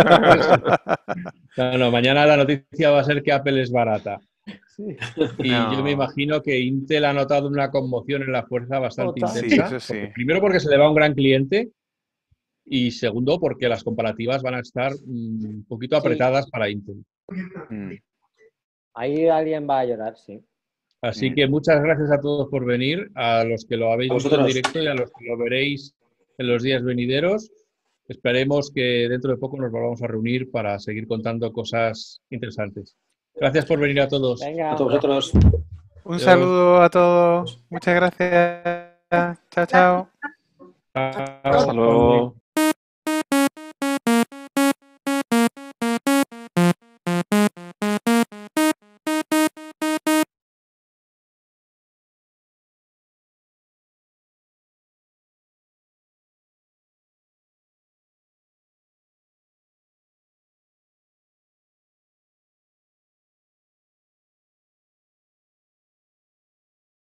No, no, mañana la noticia va a ser que Apple es barata. Sí. Y No. yo me imagino que Intel ha notado una conmoción en la fuerza bastante Total. intensa. Sí, eso sí. porque- primero porque se le va a un gran cliente y segundo porque las comparativas van a estar mm, un poquito apretadas para Intel. Mm. Ahí alguien va a llorar, sí. Así que muchas gracias a todos por venir, a los que lo habéis A visto en vosotros. directo y a los que lo veréis en los días venideros. Esperemos que dentro de poco nos volvamos a reunir para seguir contando cosas interesantes. Gracias por venir a todos. Venga. A todos vosotros. Un Adiós. saludo a todos. Muchas gracias. Chao, chao. Chao. Hasta luego.